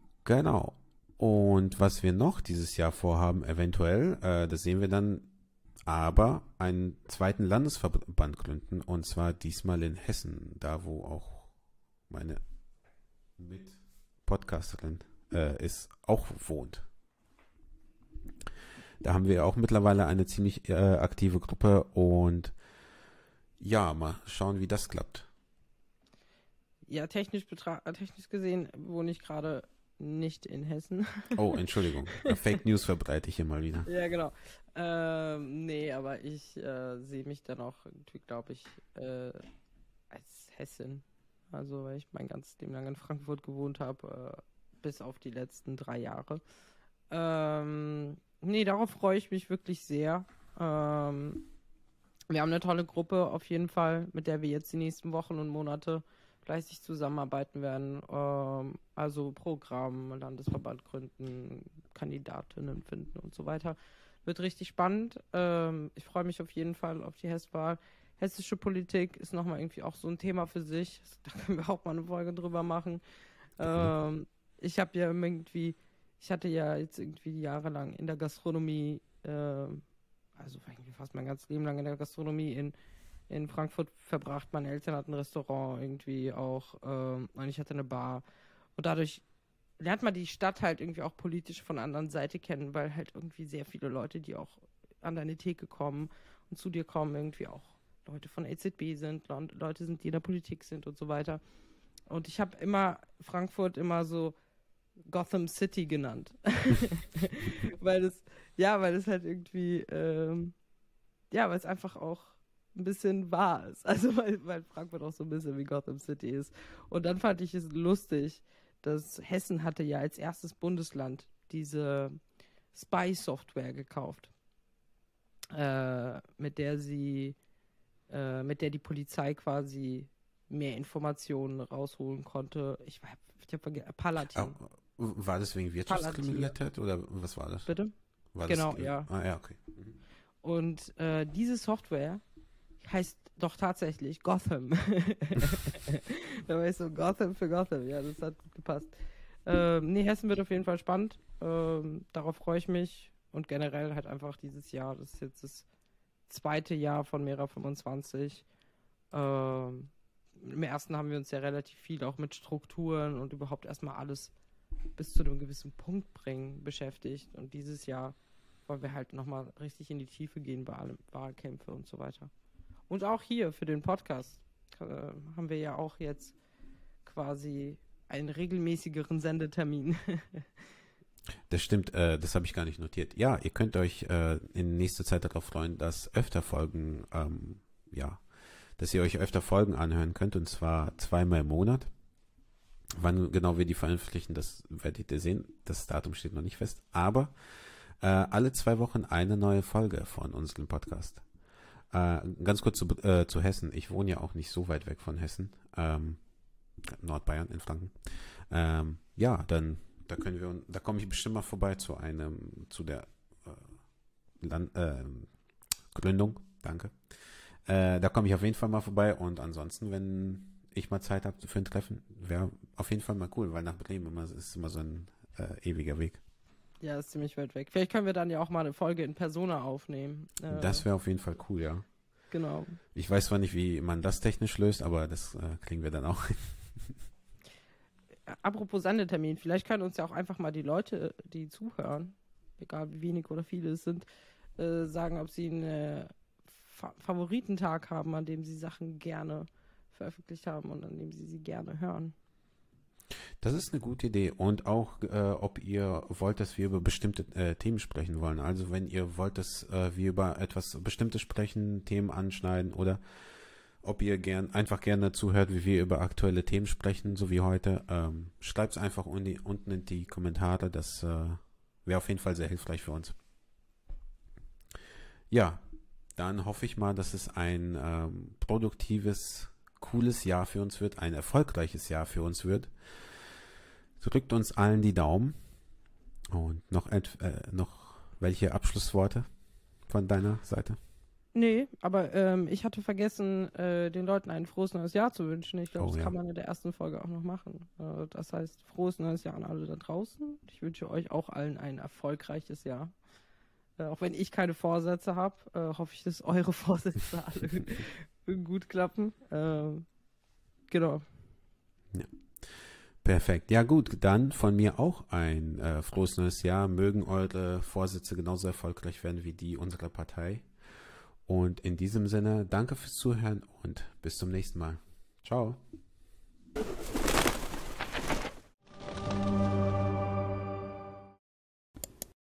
Genau. Und was wir noch dieses Jahr vorhaben, eventuell, äh, das sehen wir dann, aber einen zweiten Landesverband gründen, und zwar diesmal in Hessen, da wo auch meine Mitpodcasterin äh, ist, auch wohnt. Da haben wir auch mittlerweile eine ziemlich äh, aktive Gruppe und ja, mal schauen, wie das klappt. Ja, technisch, betra- äh, technisch gesehen wohne ich gerade nicht in Hessen. Oh, Entschuldigung. Fake News verbreite ich hier mal wieder. Ja, genau. Ähm, nee, aber ich äh, sehe mich dann auch irgendwie, glaube ich, äh, als Hessin. Also, weil ich mein ganzes Leben lang in Frankfurt gewohnt habe, äh, bis auf die letzten drei Jahre. Ähm, nee, darauf freue ich mich wirklich sehr. Ähm, wir haben eine tolle Gruppe auf jeden Fall, mit der wir jetzt die nächsten Wochen und Monate fleißig zusammenarbeiten werden. Ähm, also Programm, Landesverband gründen, Kandidatinnen finden und so weiter. Wird richtig spannend. Ähm, ich freue mich auf jeden Fall auf die Hesswahl. Hessische Politik ist nochmal irgendwie auch so ein Thema für sich. Da können wir auch mal eine Folge drüber machen. Ähm, ich habe ja irgendwie, ich hatte ja jetzt irgendwie jahrelang in der Gastronomie, äh, also irgendwie fast mein ganzes Leben lang in der Gastronomie in, in Frankfurt verbracht. Meine Eltern hatten ein Restaurant irgendwie auch, ähm, und ich hatte eine Bar. Und dadurch lernt man die Stadt halt irgendwie auch politisch von der anderen Seite kennen, weil halt irgendwie sehr viele Leute, die auch an deine Theke kommen und zu dir kommen, irgendwie auch Leute von E Z B sind, Leute sind, die in der Politik sind und so weiter. Und ich habe immer Frankfurt immer so Gotham City genannt. weil es, ja, weil es halt irgendwie, ähm, ja, weil es einfach auch ein bisschen wahr ist. Also weil, weil Frankfurt auch so ein bisschen wie Gotham City ist. Und dann fand ich es lustig, dass Hessen hatte ja als erstes Bundesland diese Spy-Software gekauft, äh, mit der sie, äh, mit der die Polizei quasi mehr Informationen rausholen konnte. Ich, ich habe vergessen, Palatin. Oh, war das wegen Wirtschaftskriminalität oder was war das? Bitte? War genau, das, ja. Ah, ja, okay. Mhm. Und äh, diese Software heißt doch tatsächlich Gotham. Da war ich so, Gotham für Gotham. Ja, das hat gut gepasst. Ähm, nee, Hessen wird auf jeden Fall spannend. Ähm, darauf freue ich mich. Und generell halt einfach dieses Jahr, das ist jetzt das zweite Jahr von Mera fünfundzwanzig. Ähm, Im ersten haben wir uns ja relativ viel auch mit Strukturen und überhaupt erstmal alles bis zu einem gewissen Punkt bringen beschäftigt. Und dieses Jahr wollen wir halt nochmal richtig in die Tiefe gehen bei allem Wahlkämpfe und so weiter. Und auch hier für den Podcast äh, haben wir ja auch jetzt quasi einen regelmäßigeren Sendetermin. Das stimmt, äh, das habe ich gar nicht notiert. Ja, ihr könnt euch äh, in nächster Zeit darauf freuen, dass öfter Folgen, ähm, ja, dass ihr euch öfter Folgen anhören könnt, und zwar zweimal im Monat. Wann genau wir die veröffentlichen, das werdet ihr sehen. Das Datum steht noch nicht fest. Aber äh, alle zwei Wochen eine neue Folge von unserem Podcast. Äh, ganz kurz zu, äh, zu Hessen. Ich wohne ja auch nicht so weit weg von Hessen. Ähm, Nordbayern in Franken. Ähm, ja, dann da können wir, da komme ich bestimmt mal vorbei zu einem, zu der äh, Land, äh, Gründung. Danke. Äh, da komme ich auf jeden Fall mal vorbei, und ansonsten, wenn ich mal Zeit habe für ein Treffen, wäre auf jeden Fall mal cool, weil nach Bremen immer, ist immer so ein äh, ewiger Weg. Ja, ist ziemlich weit weg. Vielleicht können wir dann ja auch mal eine Folge in Persona aufnehmen. Äh, Das wäre auf jeden Fall cool, ja. Genau. Ich weiß zwar nicht, wie man das technisch löst, aber das äh, kriegen wir dann auch hin. Apropos Sendetermin, vielleicht können uns ja auch einfach mal die Leute, die zuhören, egal wie wenig oder viele es sind, äh, sagen, ob sie einen äh, Fa- Favoritentag haben, an dem sie Sachen gerne veröffentlicht haben und an dem sie sie gerne hören. Das ist eine gute Idee, und auch, äh, ob ihr wollt, dass wir über bestimmte äh, Themen sprechen wollen. Also wenn ihr wollt, dass äh, wir über etwas Bestimmtes sprechen, Themen anschneiden, oder ob ihr gern einfach gerne zuhört, wie wir über aktuelle Themen sprechen, so wie heute, ähm, schreibt es einfach unten, unten in die Kommentare. Das äh, wäre auf jeden Fall sehr hilfreich für uns. Ja, dann hoffe ich mal, dass es ein ähm, produktives, cooles Jahr für uns wird, ein erfolgreiches Jahr für uns wird. Drückt uns allen die Daumen. Und noch, äh, noch welche Abschlussworte von deiner Seite? Nee, aber ähm, ich hatte vergessen, äh, den Leuten ein frohes neues Jahr zu wünschen. Ich glaube, Oh, das ja. kann man in der ersten Folge auch noch machen. Äh, das heißt, frohes neues Jahr an alle da draußen. Ich wünsche euch auch allen ein erfolgreiches Jahr. Äh, auch wenn ich keine Vorsätze habe, äh, hoffe ich, dass eure Vorsätze alle gut klappen. Äh, genau. Ja. Perfekt. Ja gut, dann von mir auch ein äh, frohes neues Jahr. Mögen eure Vorsätze genauso erfolgreich werden wie die unserer Partei. Und in diesem Sinne, danke fürs Zuhören und bis zum nächsten Mal. Ciao.